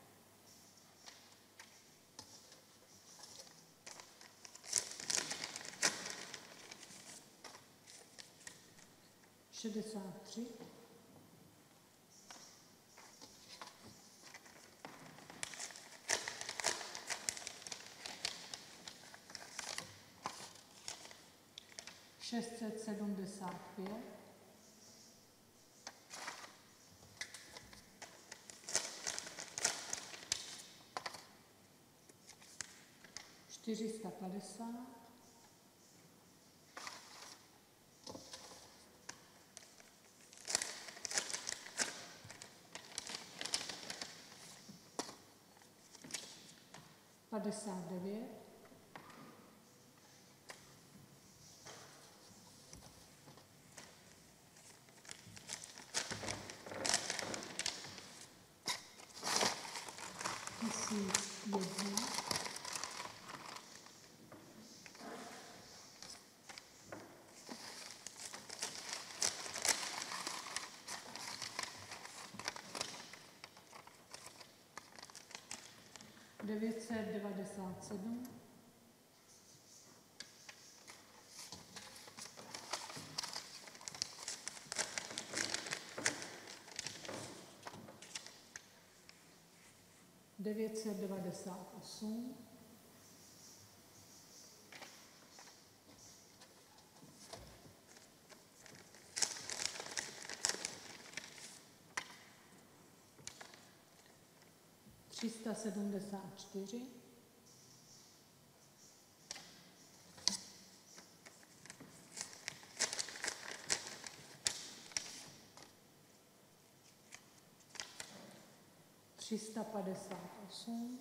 šedesát tři, šest set sedmdesát pět, čtyři sta padesát, padesát devět, tisíc jedna, devět set devadesát sedm, devět set devadesát osm, tři sta sedmdesát čtyři, tři sta padesát osm,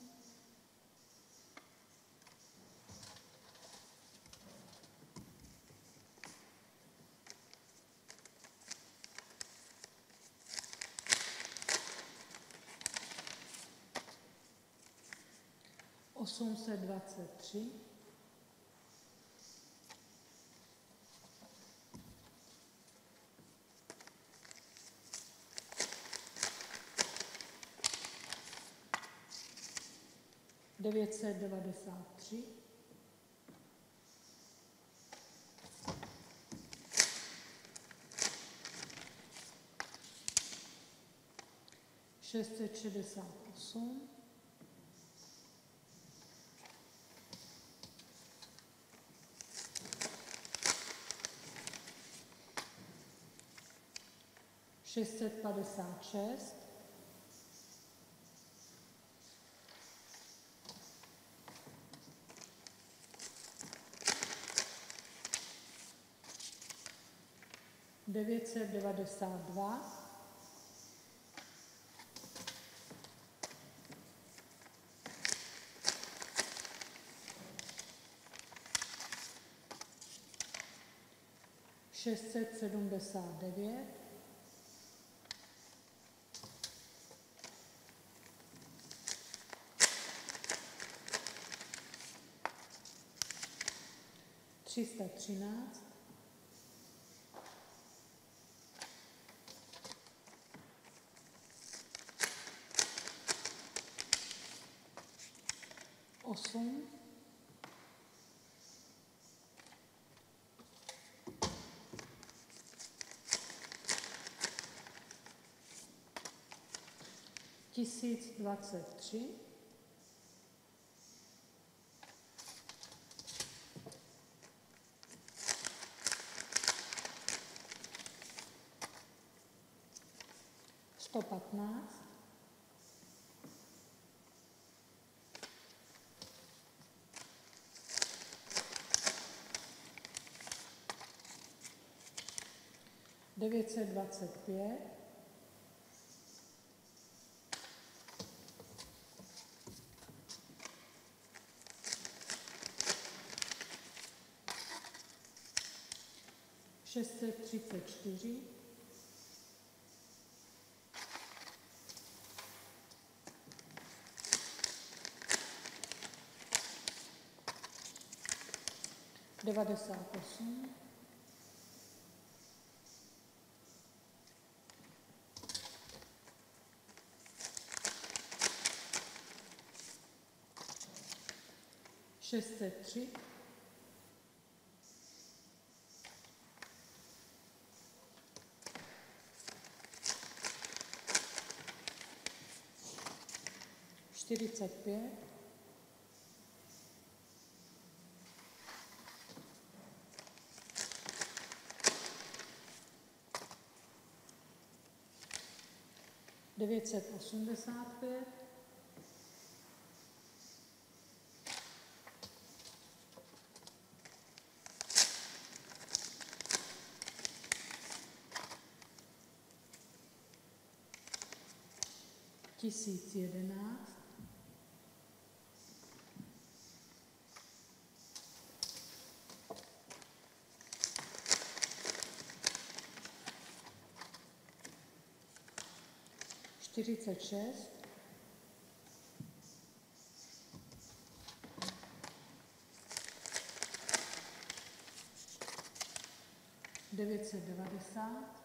osm set dvacet tři, devět set devadesát tři, šest set šedesát osm, šest set padesát šest, devět set devadesát dva, šest set sedmdesát devět, tři sta třináct, osm, tisíc dvacet tři, sto patnáct, devět set dvacet pět, šest set třicet čtyři, devadesát osm, šest set tři, čtyřicet pět, devět set osmdesát pět, tisíc jedenáct, čtyřicet šest, devět set devadesát,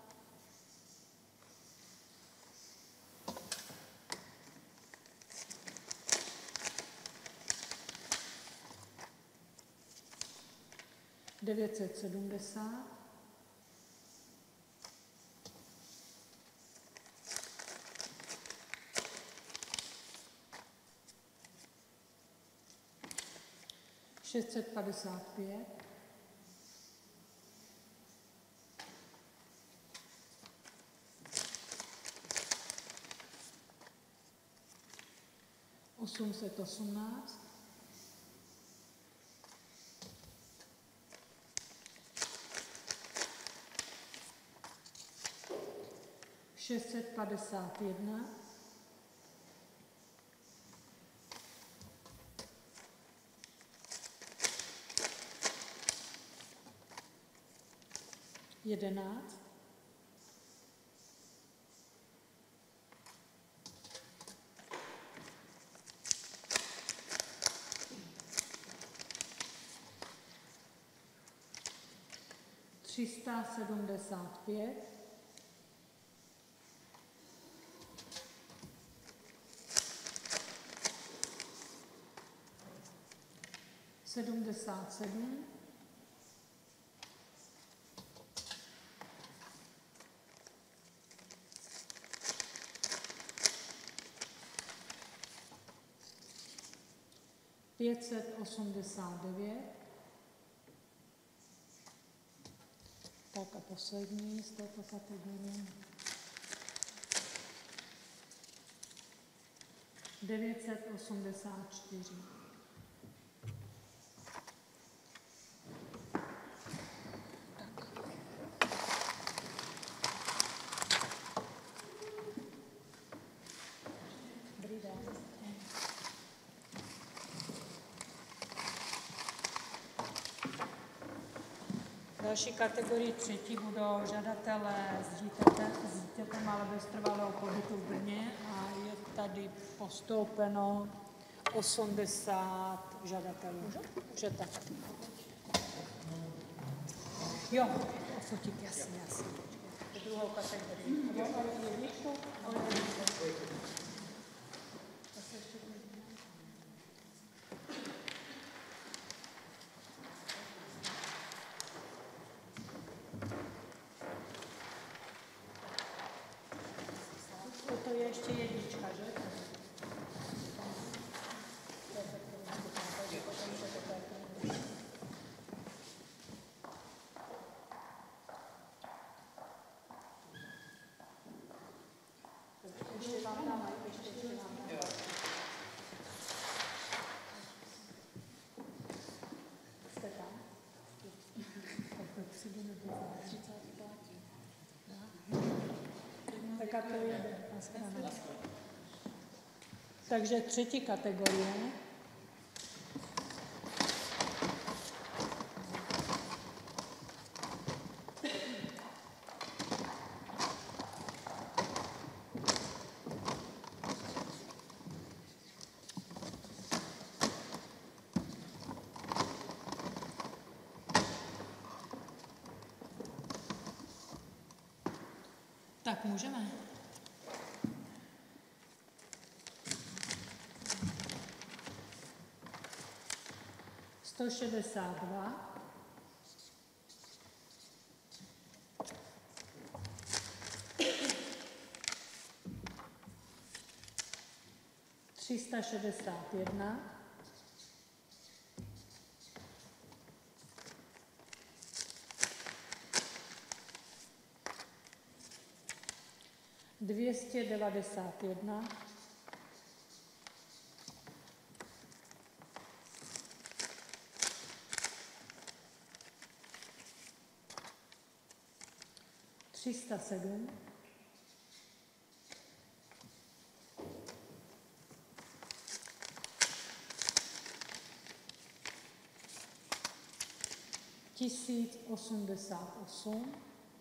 devět set sedmdesát, šest set padesát pět, osm set osmnáct, šest set padesát jedna, jedenáct, tři sta sedmdesát pět, sedmdesát sedm, pět set osmdesát devět, tak a poslední z této kategorie, devět set osmdesát čtyři. Další kategorii třetí budou žadatelé s dítětem, s dítětem ale bez trvalého pobytu v Brně a je tady postoupeno osmdesát žadatelů. Můžete? Jo, ofotit, jasně, jasně. Druhou kategorii. Jo, ale jedničku, ale jedničku. To je ještě jednička, že? Ještě vám dám, ještě, ještě vám dám. Jste tam? Tak to přijde nebo třicet platí. Tak a to je na Takže třetí kategorie. Tak můžeme. sto šedesát dva, tři sta šedesát jedna, dvě stě devadesát jedna, tři sta sedm, tisíc osmdesát osm,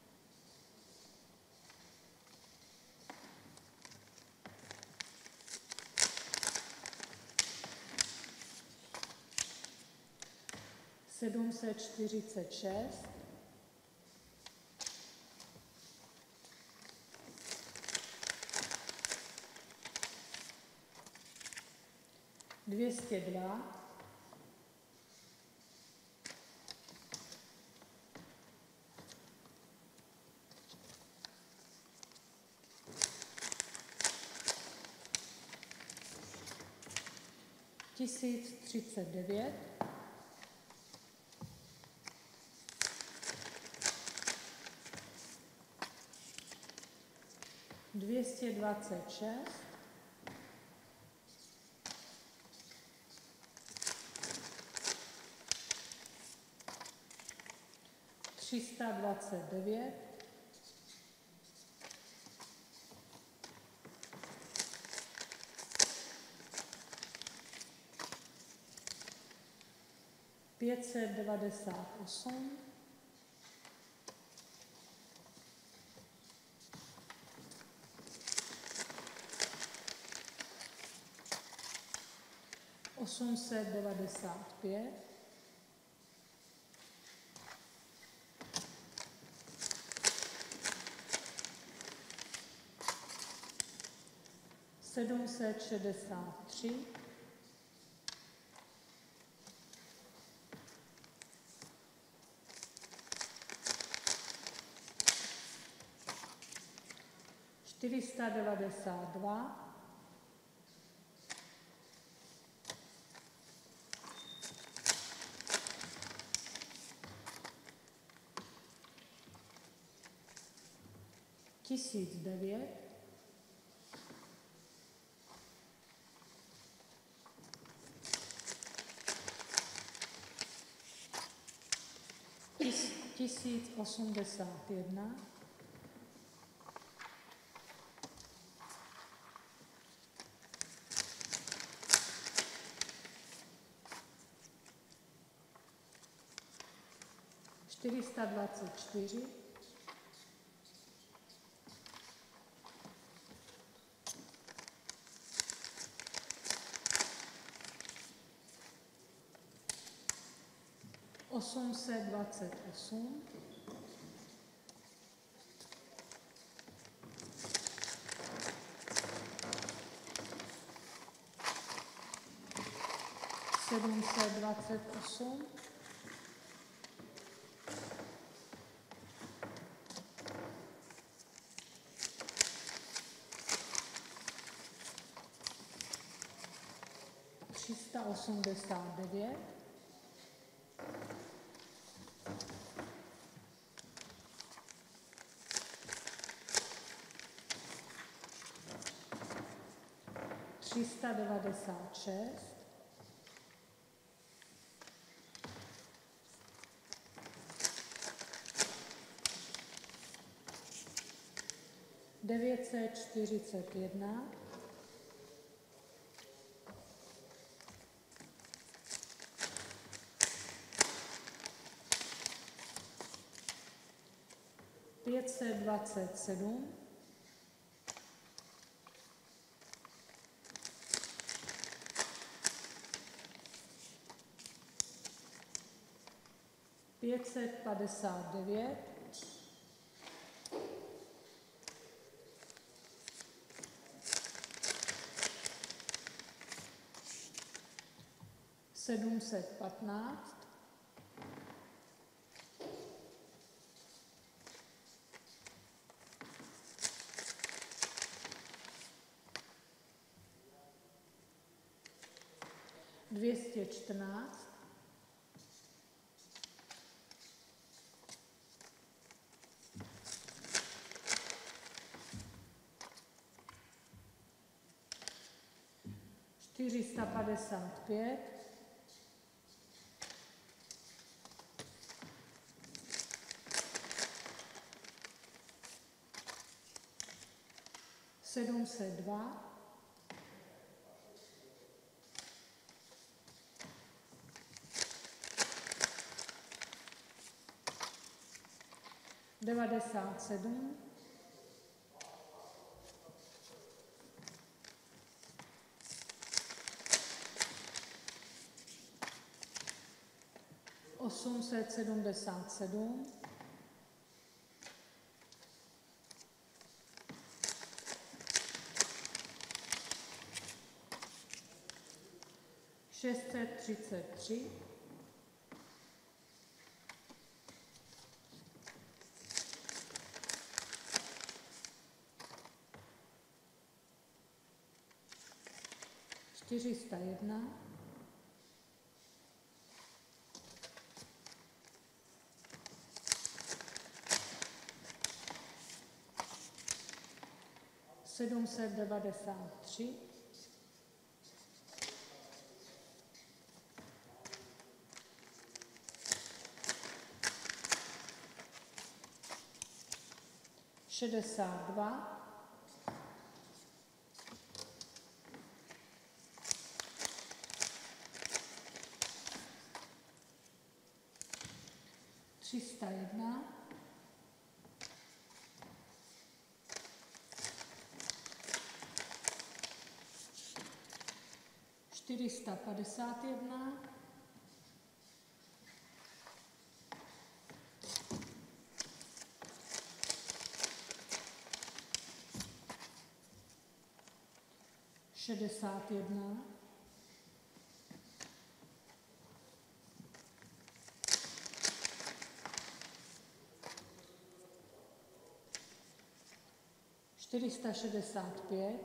sedm set čtyřicet šest, dvě stě dva, tisíc třicet devět, dvě stě dvacet šest, tři sta dvacet devět, pět set devadesát osm, osm set devadesát pět, sedm set šedesát tři, čtyři sta devadesát dva, tisíc devět, tisíc osmdesát jedna, čtyři sta dvacet čtyři, osm set dvacet osm, sedm set dvacet osm, tři sta osmdesát devět, tři sta devadesát šest, devět set čtyřicet jedna, pět set dvacet sedm, pět set padesát devět, sedm set patnáct, dvě stě čtrnáct, čtyři sta padesát pět, sedm set dva, devadesát sedm, osm set sedmdesát sedm, šest set třicet tři, čtyři sta jedna, sedm set devadesát tři, šedesát dva, tři sta jedna, čtyři sta padesát jedna, šedesát jedna, čtyři sta šedesát pět,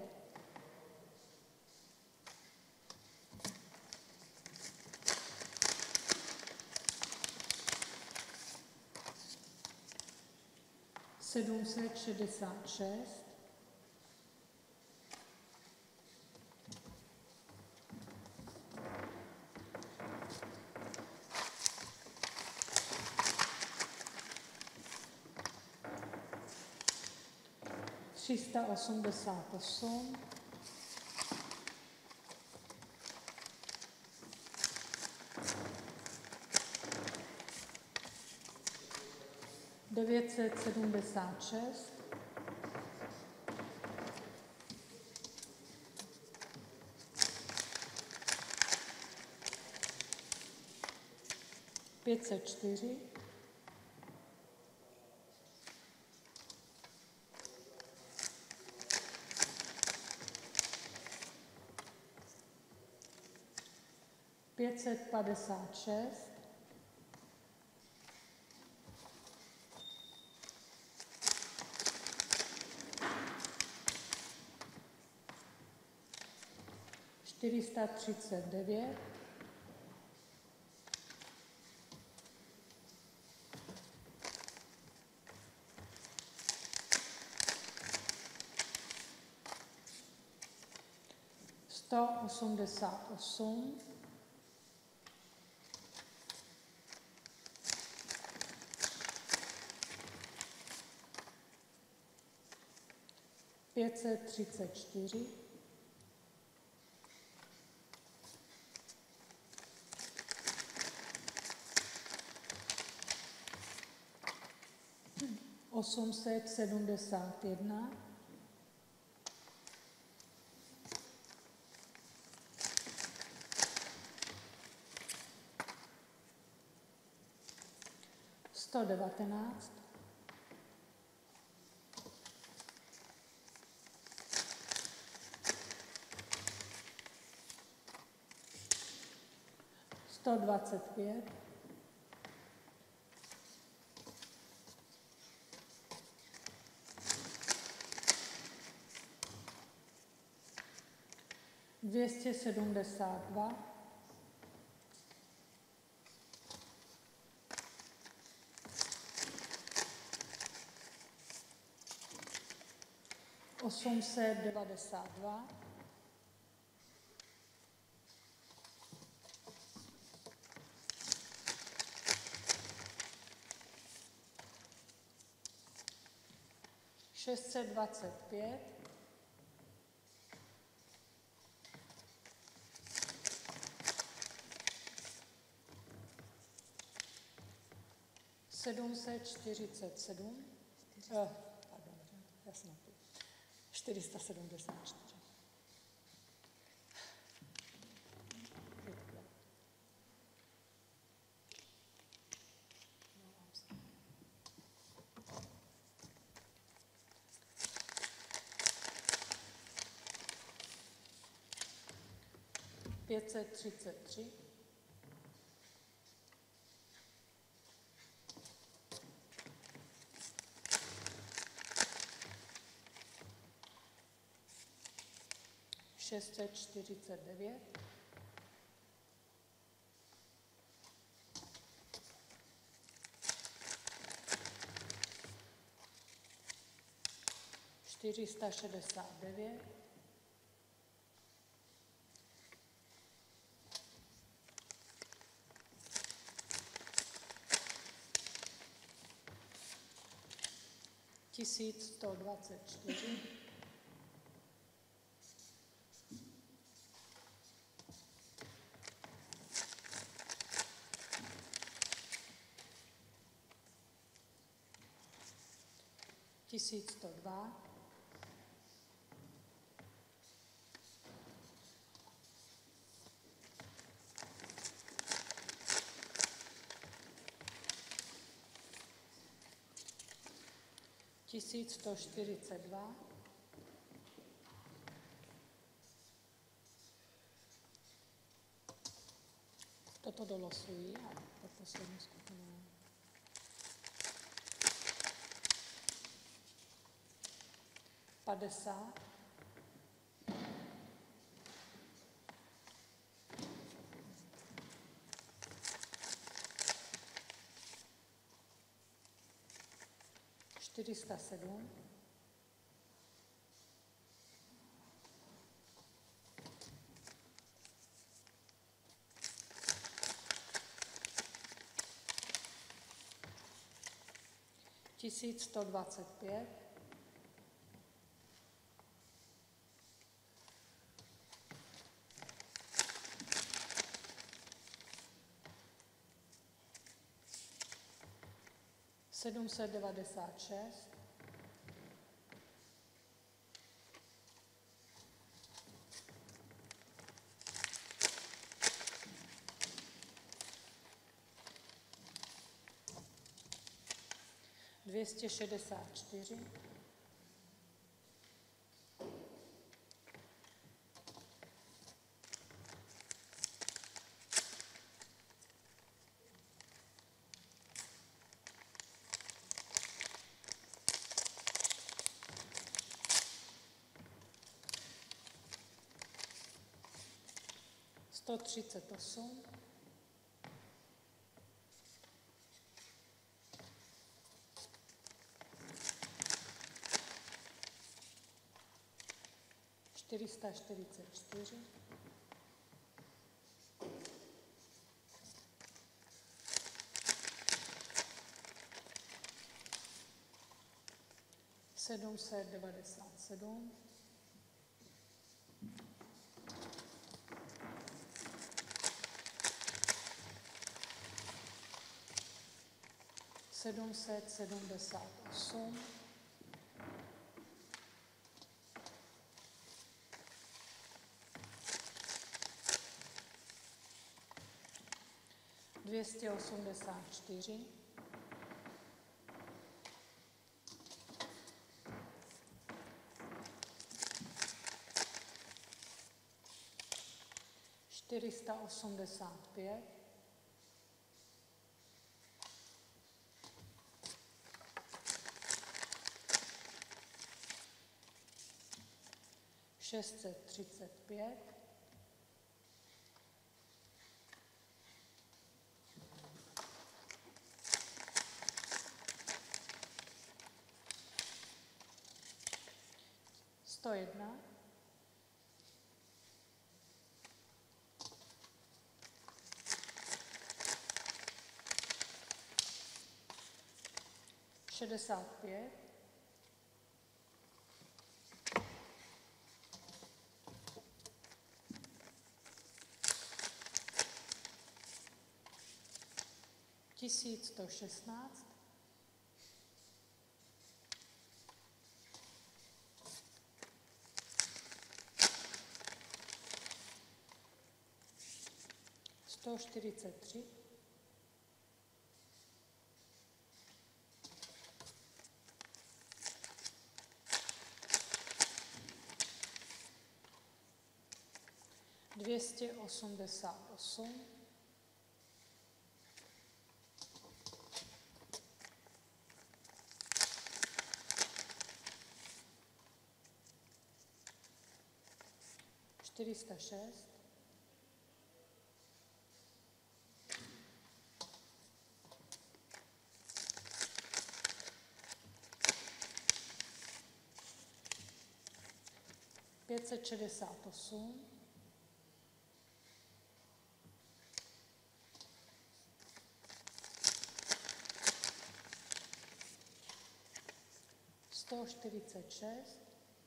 sedm set šedesát šest, tři sta osmdesát osm, devět set sedmdesát šest, pět set čtyři, pět set padesát šest, čtyři sta třicet devět, sto osmdesát osm, pět set třicet čtyři, osm set sedmdesát jedna, sto devatenáct, sto dvacet pět, dvě stě sedmdesát dva, osm set devadesát dva, šest set dvacet pět, sedm set čtyřicet sedm, eh, pardon, já jsem tu, čtyři sta sedmdesát čtyři. pět set třicet tři, šest set čtyřicet devět, čtyři sta šedesát devět, tisíc sto dvacet čtyři, tisíc sto dva, tisíc sto čtyřicet dva, dolosují a ta poslední skupina. padesát. čtyři sta sedm. tisíc sto dvacet pět. sedm set devadesát šest. dvě stě šedesát čtyři. sto třicet osm. čtyři sta čtyřicet čtyři. sedm set devadesát sedm. sedm set sedmdesát osm. dvě stě osmdesát čtyři. čtyři sta osmdesát pět. šest set třicet pět. sto jedna. šedesát pět. tisíc sto šestnáct. sto čtyřicet tři. dvě stě osmdesát osm. čtyři sta šest. pět set šedesát osm. sto čtyřicet šest.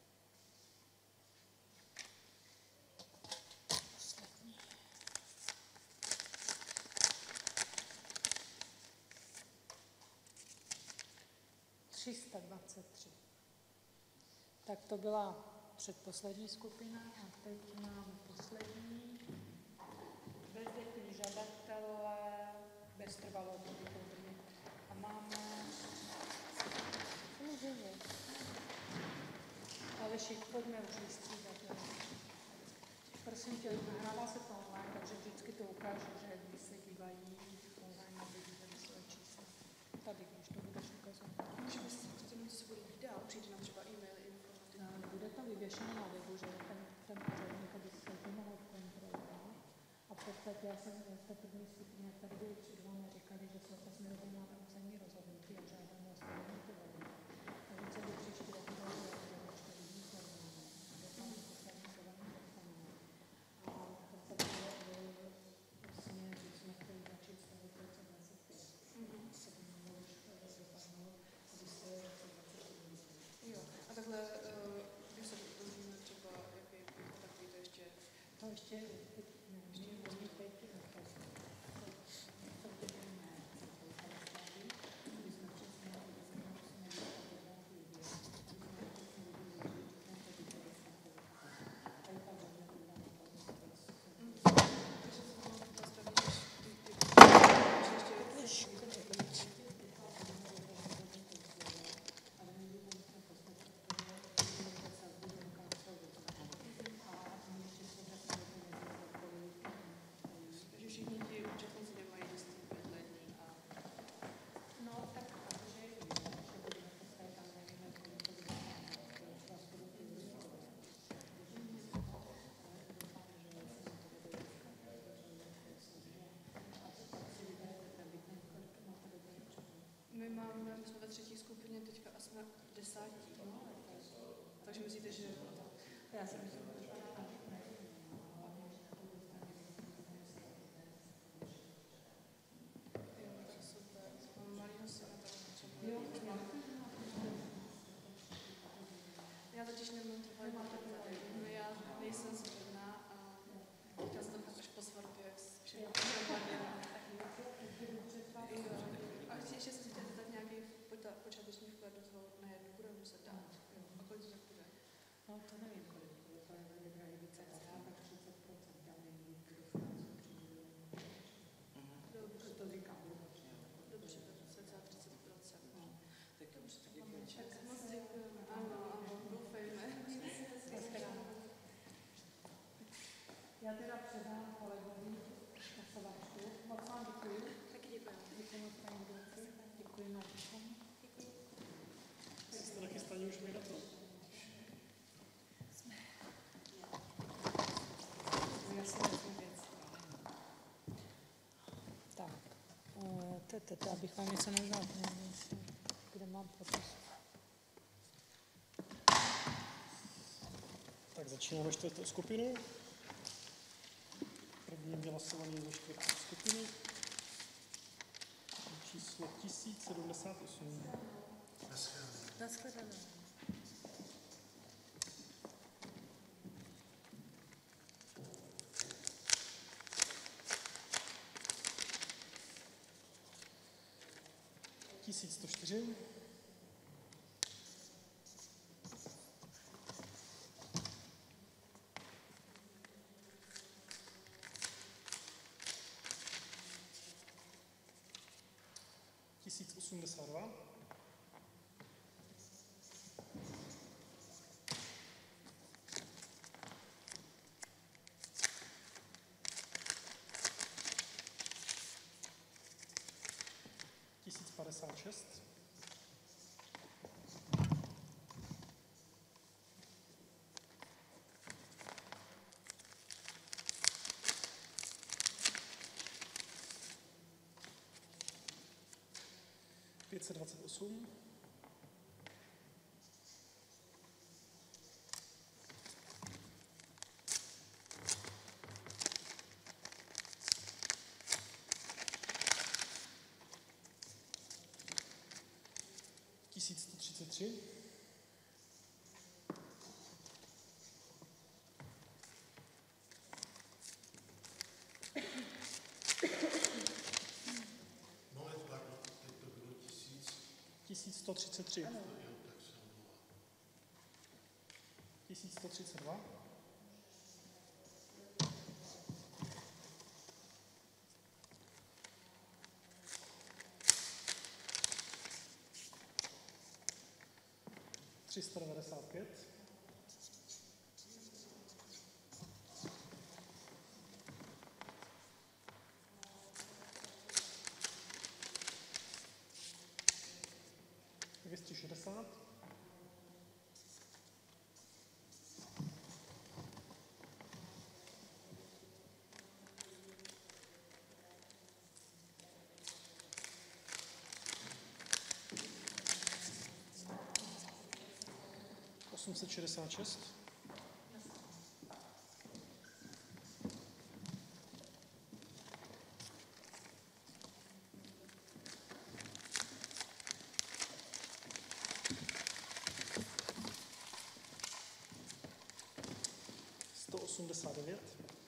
tři sta dvacet tři. Tak to byla předposlední skupina a teď máme poslední. Bezdětní žadatelé, bez trvalého pobytu. A máme... Aleši, pojďme už vystřídat. Prosím tě, nahrává se to online, takže vždycky to ukáže, že když se dívají online na video své čísla. Tady, když to budeš ukazovat. Když myslíte tomu, co se bude dál, přijde nám třeba e-maily, informace. Bude to vyvěšeno na webu, že ten, ten pořadník, aby se to mohl kontrolovat. A v podstatě já jsem v té první skupině, jak tady byli před vámi, říkali, že se vlastně rozhodná na území rozhodnutí a žádáme o stavení ty volby. Takže co by příští rok bylo, že to ještě lidí zhodnáme. Doufám, že to stavení dostaneme. A v podstatě vlastně, když jsme chtěli začít stavit v roce dvacet pět, se by mohlo už dopadnout, aby se v roce dvacet pět. Jo, a takhle, když se dozvíme třeba, jaký je takový to ještě... To ještě, teď nevím, že teď My máme, my jsme ve třetí skupině teďka a jsme desátí. Takže myslíte, že... já si myslím, že to Jo, to je super. Mám malýho syna, tak třeba... jo, Já totiž nemám trvalý bydlení tady. No, já nejsem zvedná a chtěla jsem to až po svatbě, jak všechno dopadne. A ještě jsem si chtěla zeptat nějaký počáteční vklad do toho na jednu bude muset dát. Jo. A kolik to tak bude? no to nevím, kolik to je, to je velmi drahý více, tak třicet procent tam není, když nás přijde. Dobře, To říkám, dobře. dobře, cca třicet procent. Tak dobře, tak děkuji. Tak moc děkujeme. Ano, ano, doufejme. Já teda předám kolegovi hlasovačku. Moc vám děkuji. Taky děkujeme. Děkuji moc paní Dolci. Děkuji Martičům. Jste nachystaní už mi na to? Já si vezmu věc. Tak, teď abych vám něco nezapomněl, kde mám podpis. Tak začínáme čtvrtou skupinu. Prvním hlasovaný za čtvrtou skupinu. Číslo tisíc sedmdesát osm. Naschledanou. tisíc sto čtyři. tisíc osmdesát dva. tisíc padesát šest. pět set dvacet osm. tisíc sto třicet tři. tisíc sto třicet tři. tisíc sto třicet dva. tři sta devadesát pět. osm set šedesát šest. sto osmdesát devět.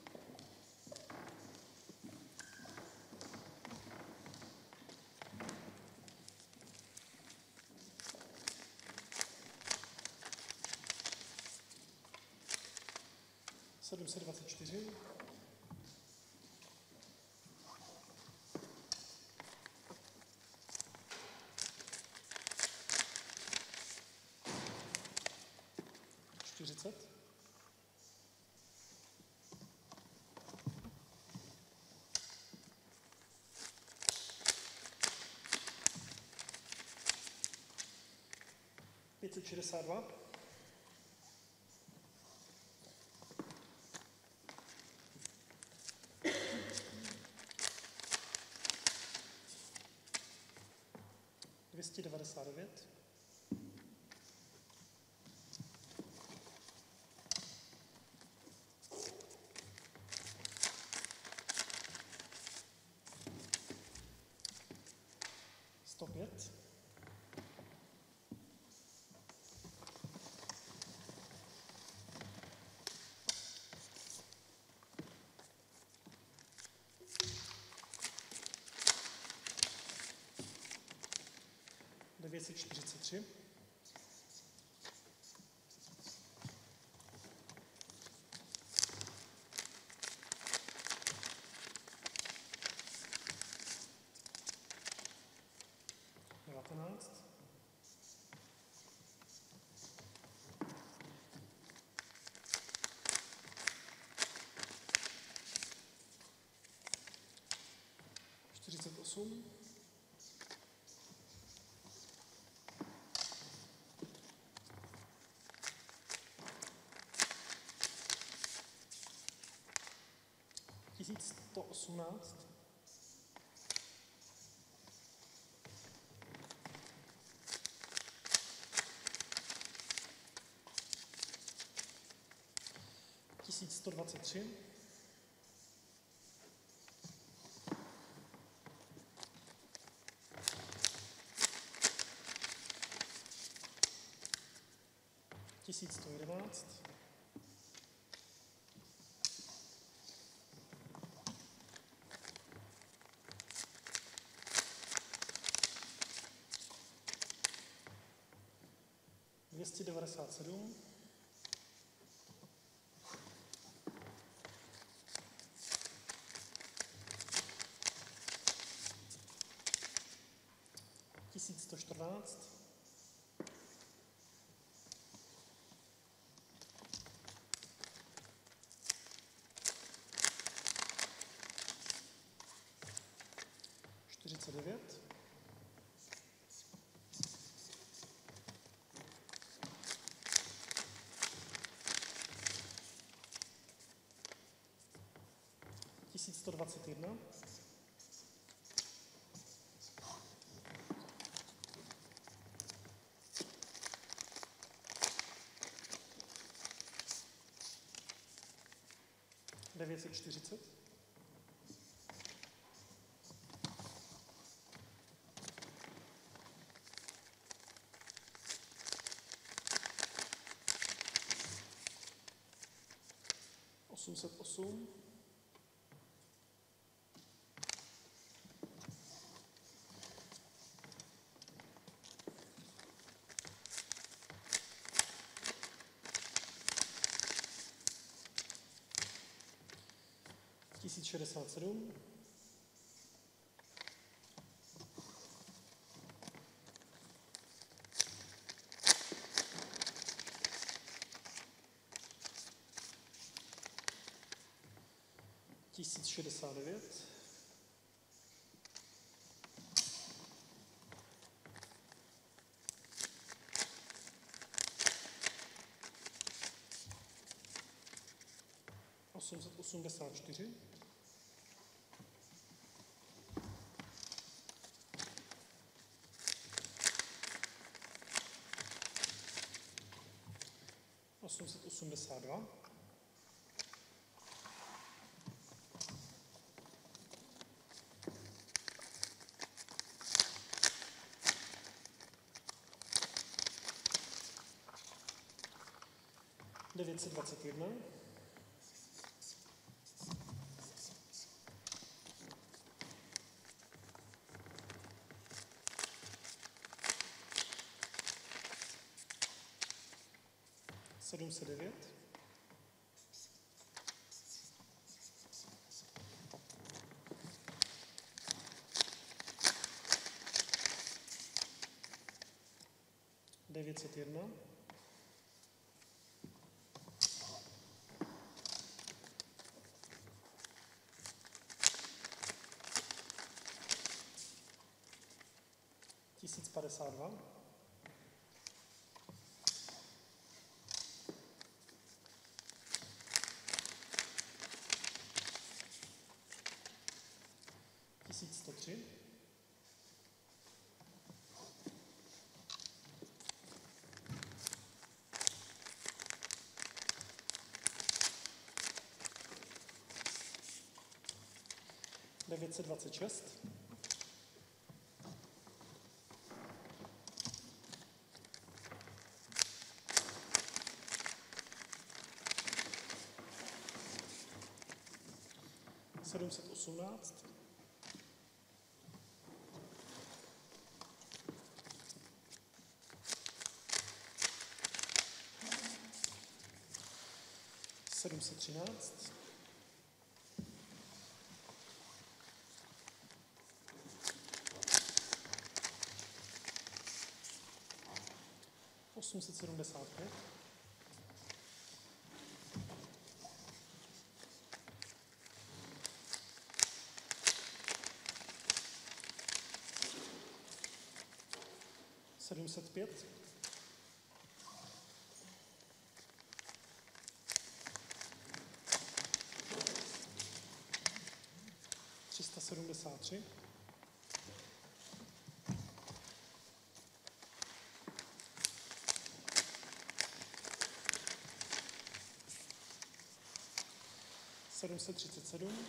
sedm set dvacet čtyři. čtyřicet. pět set šedesát dva. dvě stě devadesát devět. sto pět. devět set čtyřicet tři. devatenáct. čtyřicet osm. tisíc sto osmnáct. tisíc sto dvacet tři. tisíc sto jedenáct. dvě stě devadesát sedm. tisíc sto čtrnáct. čtyřicet devět. tisíc sto dvacet jedna. devět set čtyřicet. osm set osm. tisíc šedesát sedm. tisíc šedesát devět. osm set osmdesát čtyři. osm set osmdesát dva. devět set dvacet jedna. sedm set devět. devět set jedna. tisíc padesát dva. tisíc sto tři. devět set dvacet šest. sedm set osmnáct. sedm set třináct. osm set sedmdesát pět. sedm set pět. tři sta sedmdesát tři. sedm set třicet sedm.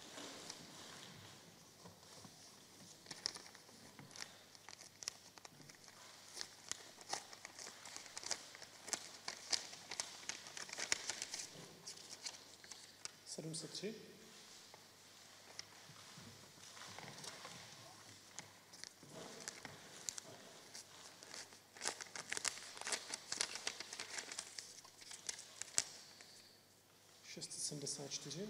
sedm set tři. šest set sedmdesát čtyři.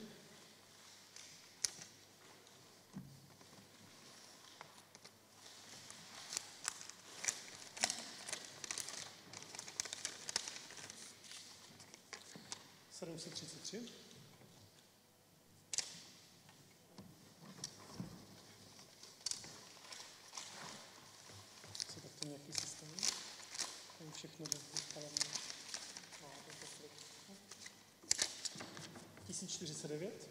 sedm set třicet tři. Co tak to nějaký systém? Tady všechno vypadává. tisíc čtyřicet devět.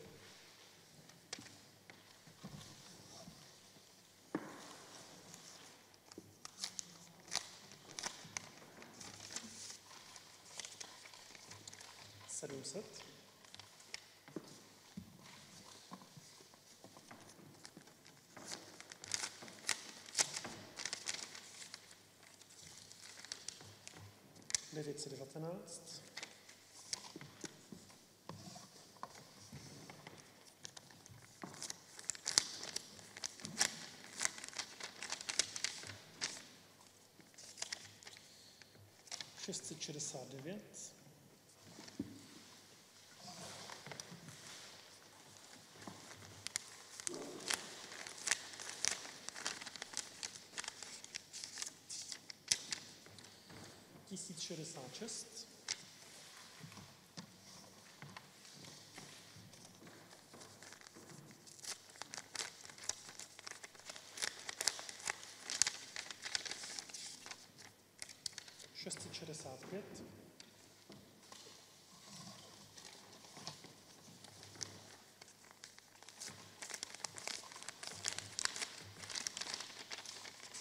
sedm set. devět set devatenáct. šest set šedesát devět. tisíc šedesát šest. šest set šedesát pět.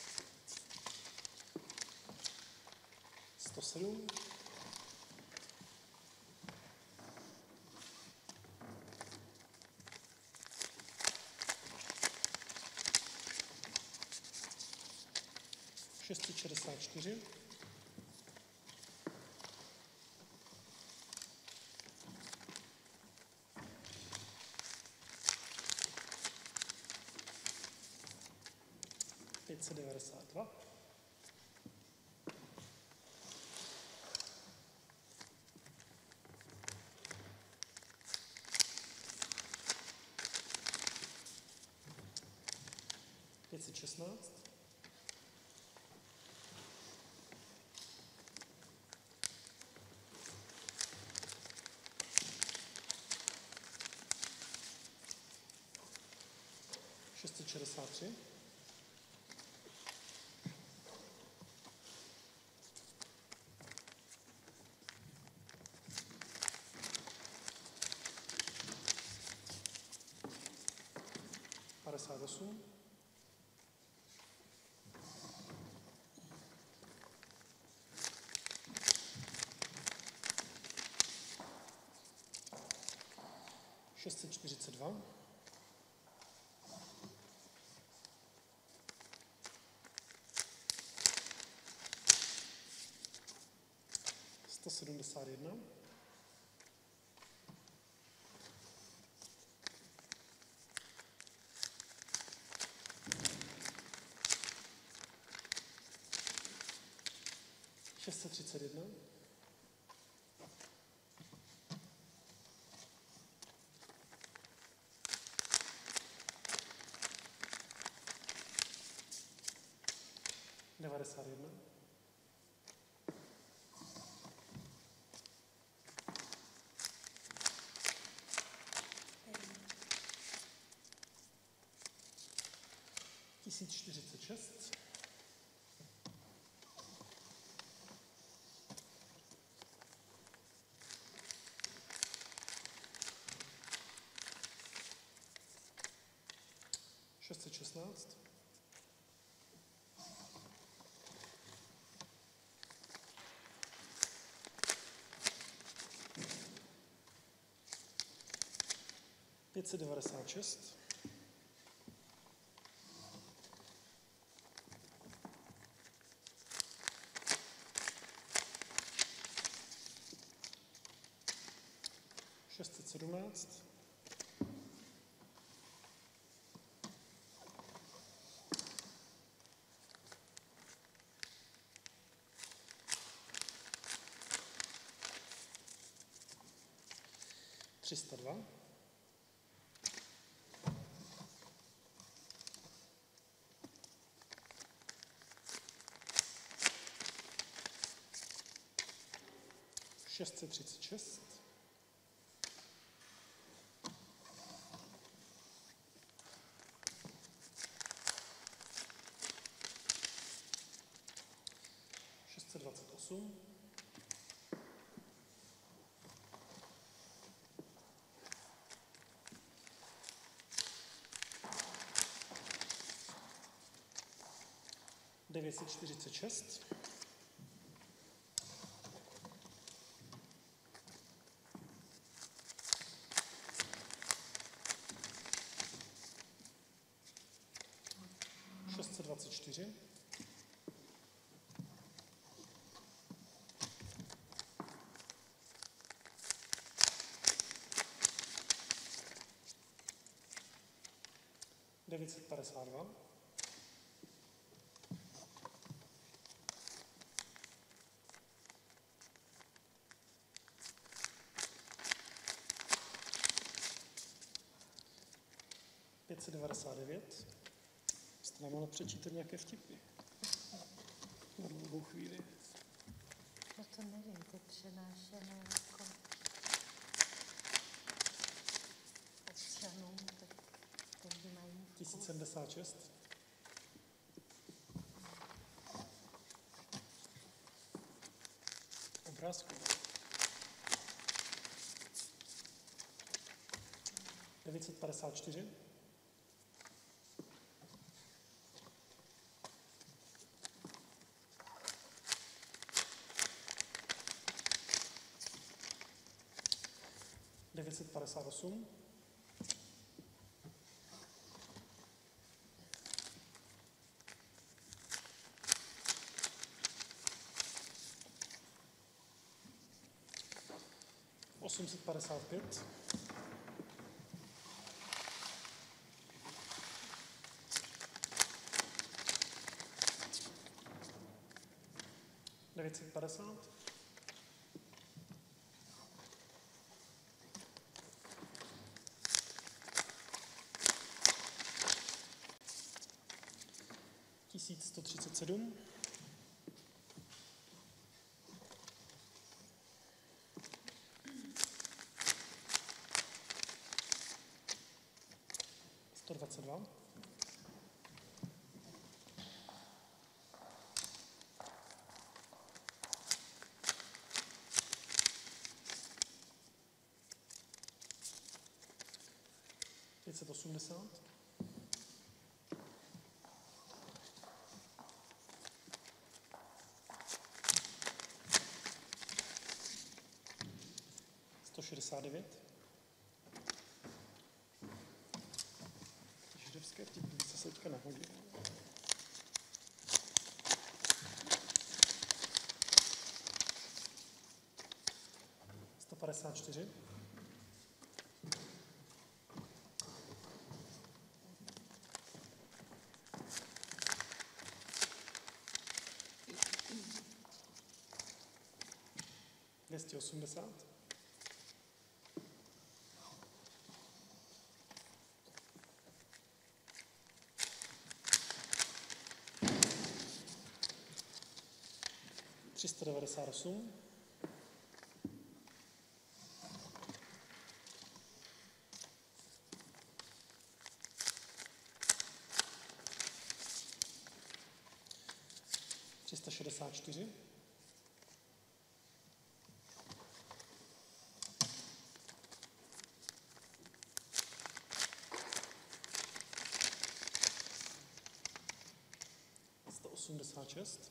sto sedm. šest set šedesát čtyři. pět set devadesát dva. pět set šestnáct. šest set šedesát tři. padesát osm. šest set čtyřicet dva. sto sedmdesát jedna. šest set třicet jedna. devadesát jedna. tisíc čtyřicet šest. šest set šestnáct. pět set devadesát šest. šest set sedmnáct. tři sta dva. šest set třicet šest. šest set dvacet osm. devět set čtyřicet šest. šest set dvacet čtyři. devět set padesát dva. pět set devadesát devět. Jste nám mohla přečítat nějaké vtipy? Na dlouhou chvíli. No to nevím, to přenášené jako občanům, tak to mají tisíc sedmdesát šest. Obrázku. devět set padesát čtyři. devět set padesát osm. osm set padesát pět. devět set padesát. tisíc sto třicet sedm. sto dvacet dva. pět set osmdesát. sto šedesát devět. Židovské vtipy se teďka nahodí. sto padesát čtyři. dvě stě osmdesát. tři sta devadesát osm. tři sta šedesát čtyři. sto osmdesát šest.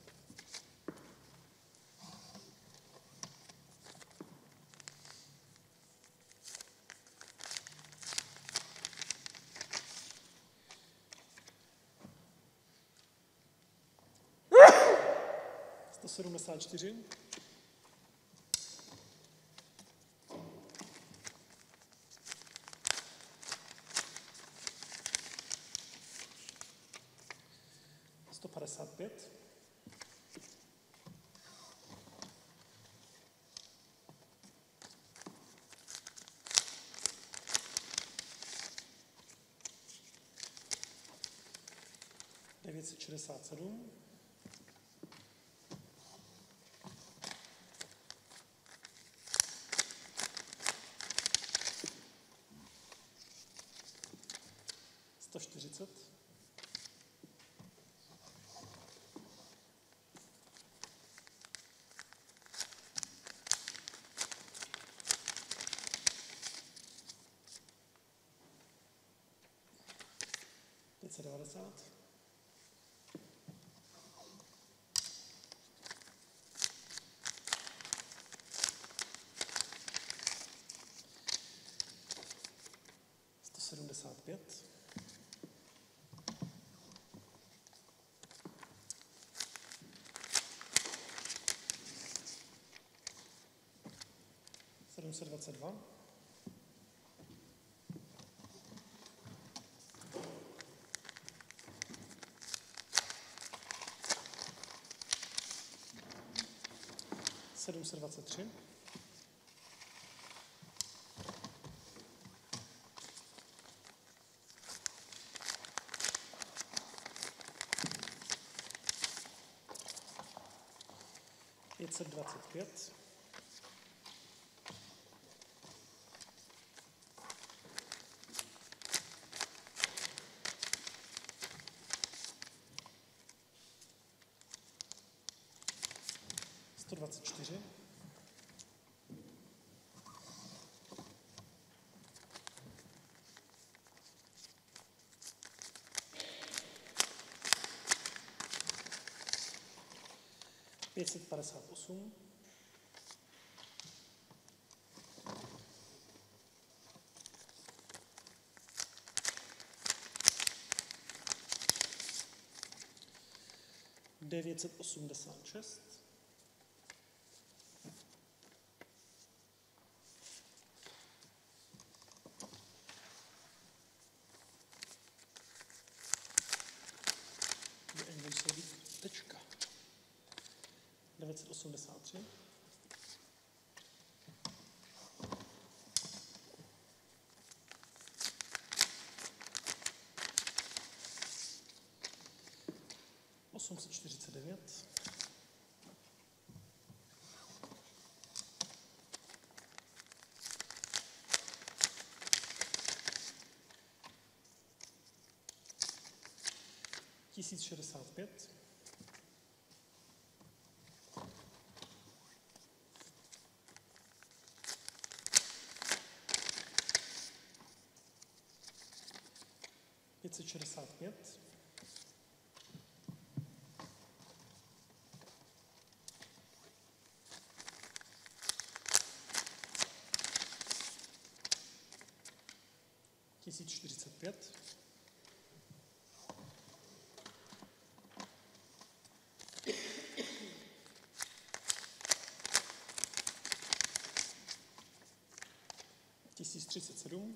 sto sedmdesát čtyři. sto padesát pět. devět set šedesát sedm. sto čtyřicet. pět set devadesát. sto sedmdesát pět. sedm set dvacet dva. sedm set dvacet tři. pět set dvacet pět. sto dvacet čtyři. pět set padesát osm. devět set osmdesát šest. muselo být tečka. devět set osmdesát tři. osm set čtyřicet devět. tisíc šedesát pět. pět set šedesát pět. tisíc čtyřicet pět. tisíc třicet sedm.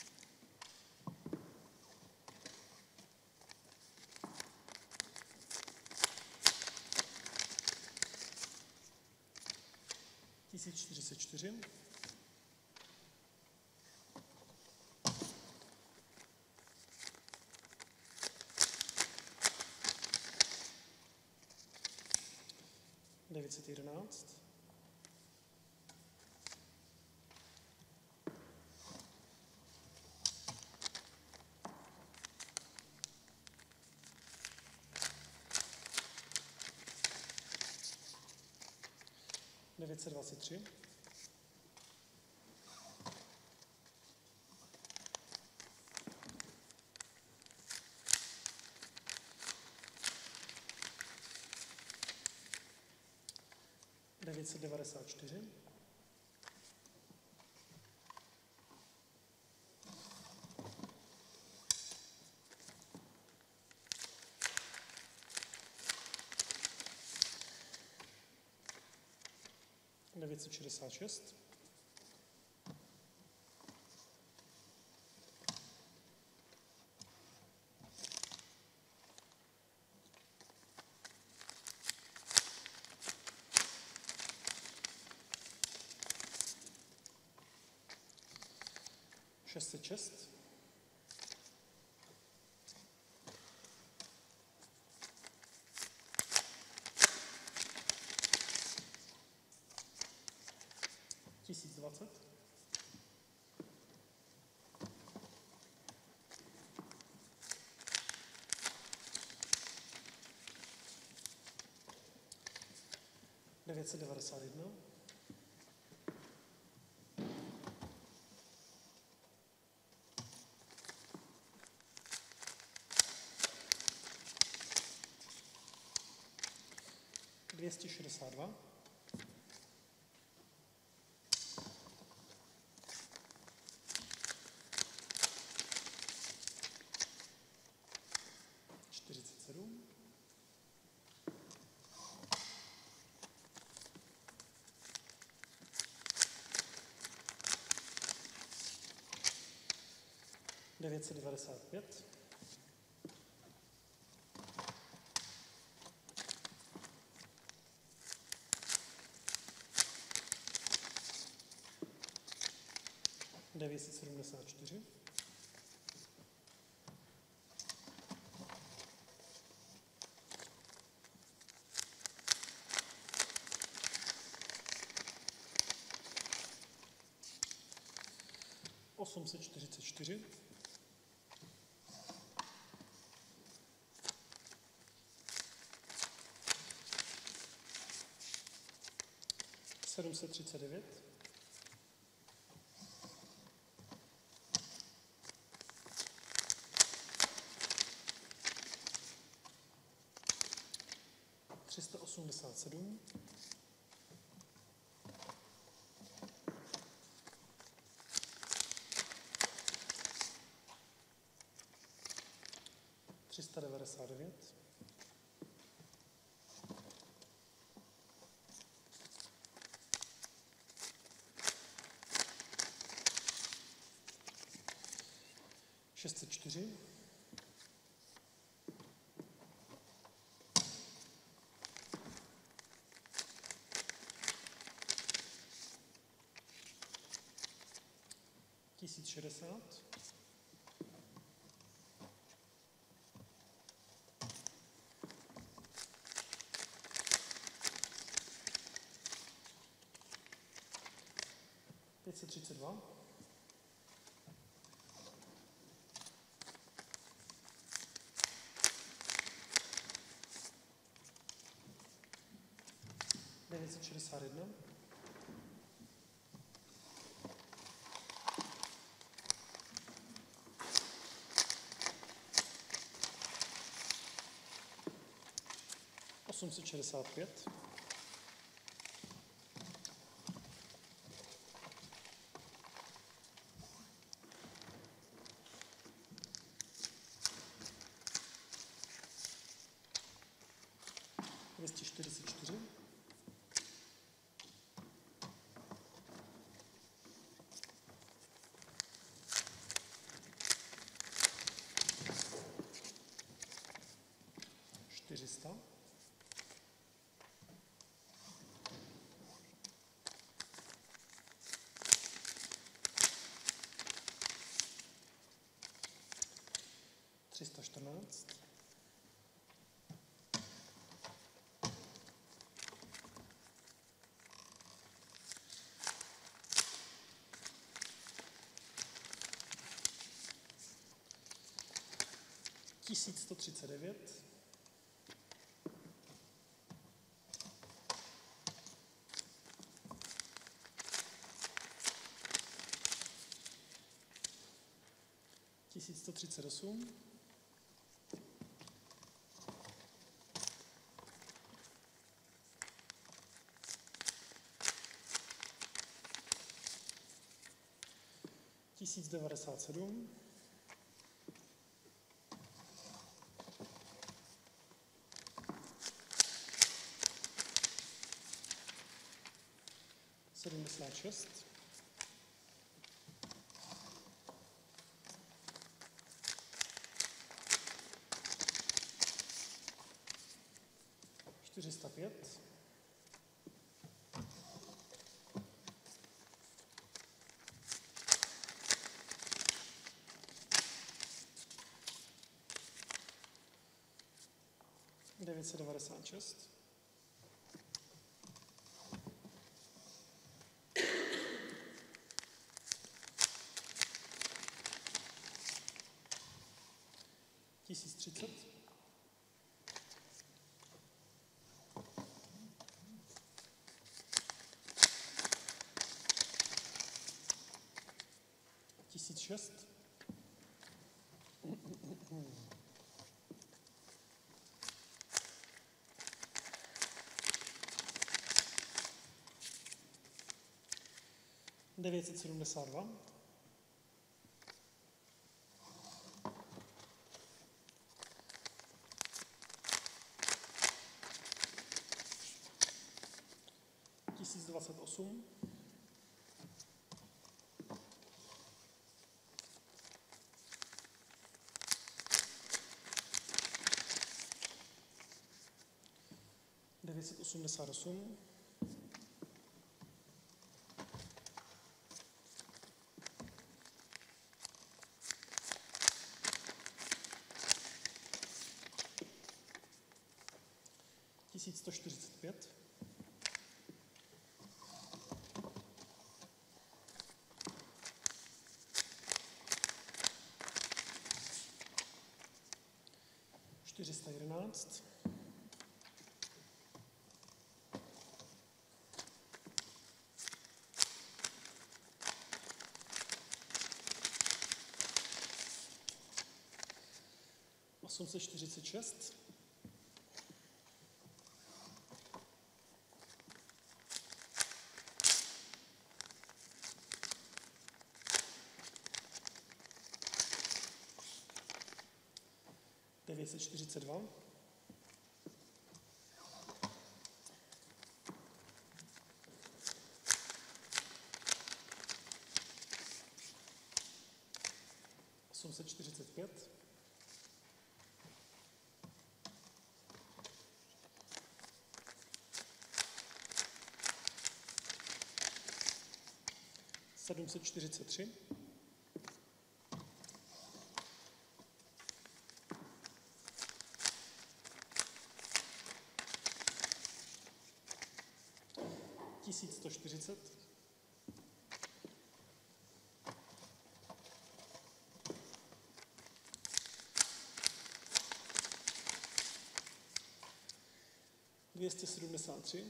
tisíc čtyřicet čtyři. devět set jedenáct. devět set dvacet tři. devět set devadesát čtyři. devět set šedesát šest. šest set šest. tisíc dvacet. devět set devadesát jedna. dvě stě šedesát dva. čtyřicet sedm. devět set devadesát pět. devět set sedmdesát čtyři. osm set čtyřicet čtyři. sedm set třicet devět. tři sta osmdesát sedm. tři sta devadesát devět. šest set čtyři. tisíc šedesát. pět set třicet dva. devět set šedesát jedna. osm set šedesát pět. dvě stě čtyřicet čtyři. čtyři sta. tři sta čtrnáct. tisíc sto třicet devět. tisíc sto třicet osm. tisíc devadesát sedm. sedmdesát šest. čtyři sta pět. devět set devadesát šest. tisíc třicet. tisíc šest. devět set sedmdesát dva. tisíc dvacet osm. devět set osmdesát osm. tisíc sto čtyřicet pět. čtyři sta jedenáct. osm set čtyřicet šest. devět set čtyřicet dva. osm set čtyřicet pět. sedm set čtyřicet tři. tisíc sto čtyřicet. dvě stě sedmdesát tři.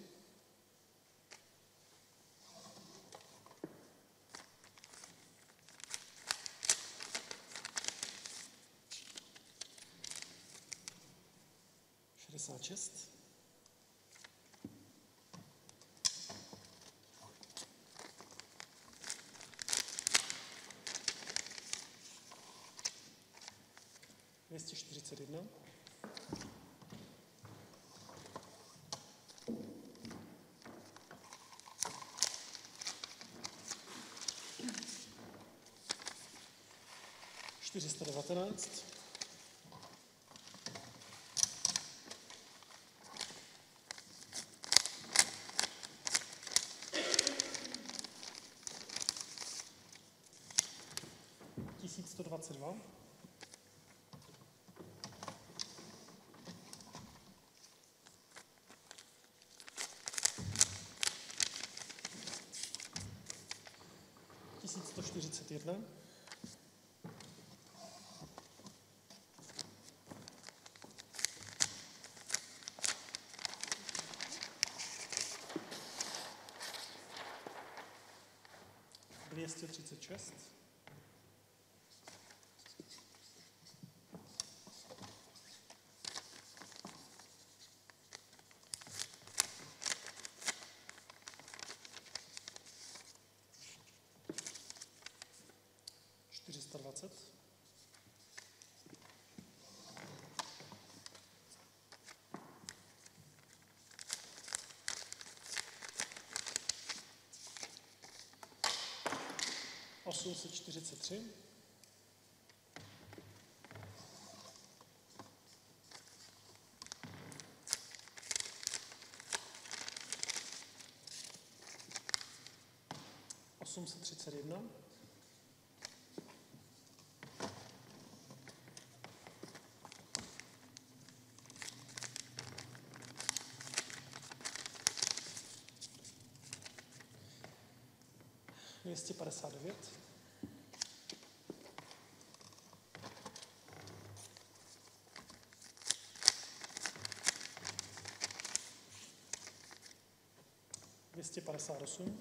šedesát šest. dvě stě čtyřicet jedna. čtyři sta devatenáct. tisíc sto dvacet dva. tisíc sto čtyřicet jedna. dvě stě třicet šest. čtyři sta dvacet. osm set čtyřicet tři. osm set třicet jedna. dvě stě padesát devět. dvě stě padesát osm.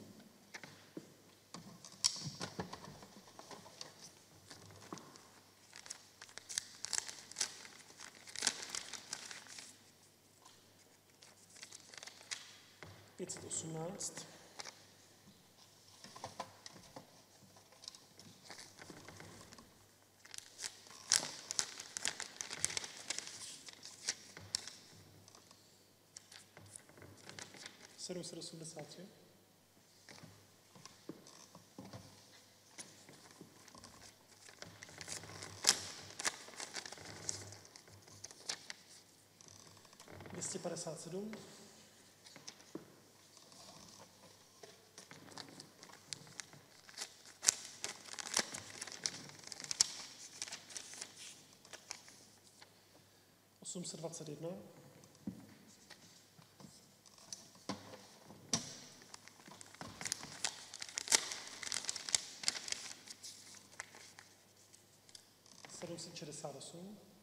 pět set osmnáct. sedm set osmdesát tři. dvě stě padesát sedm. osm set dvacet jedna. sedm set šedesát osm.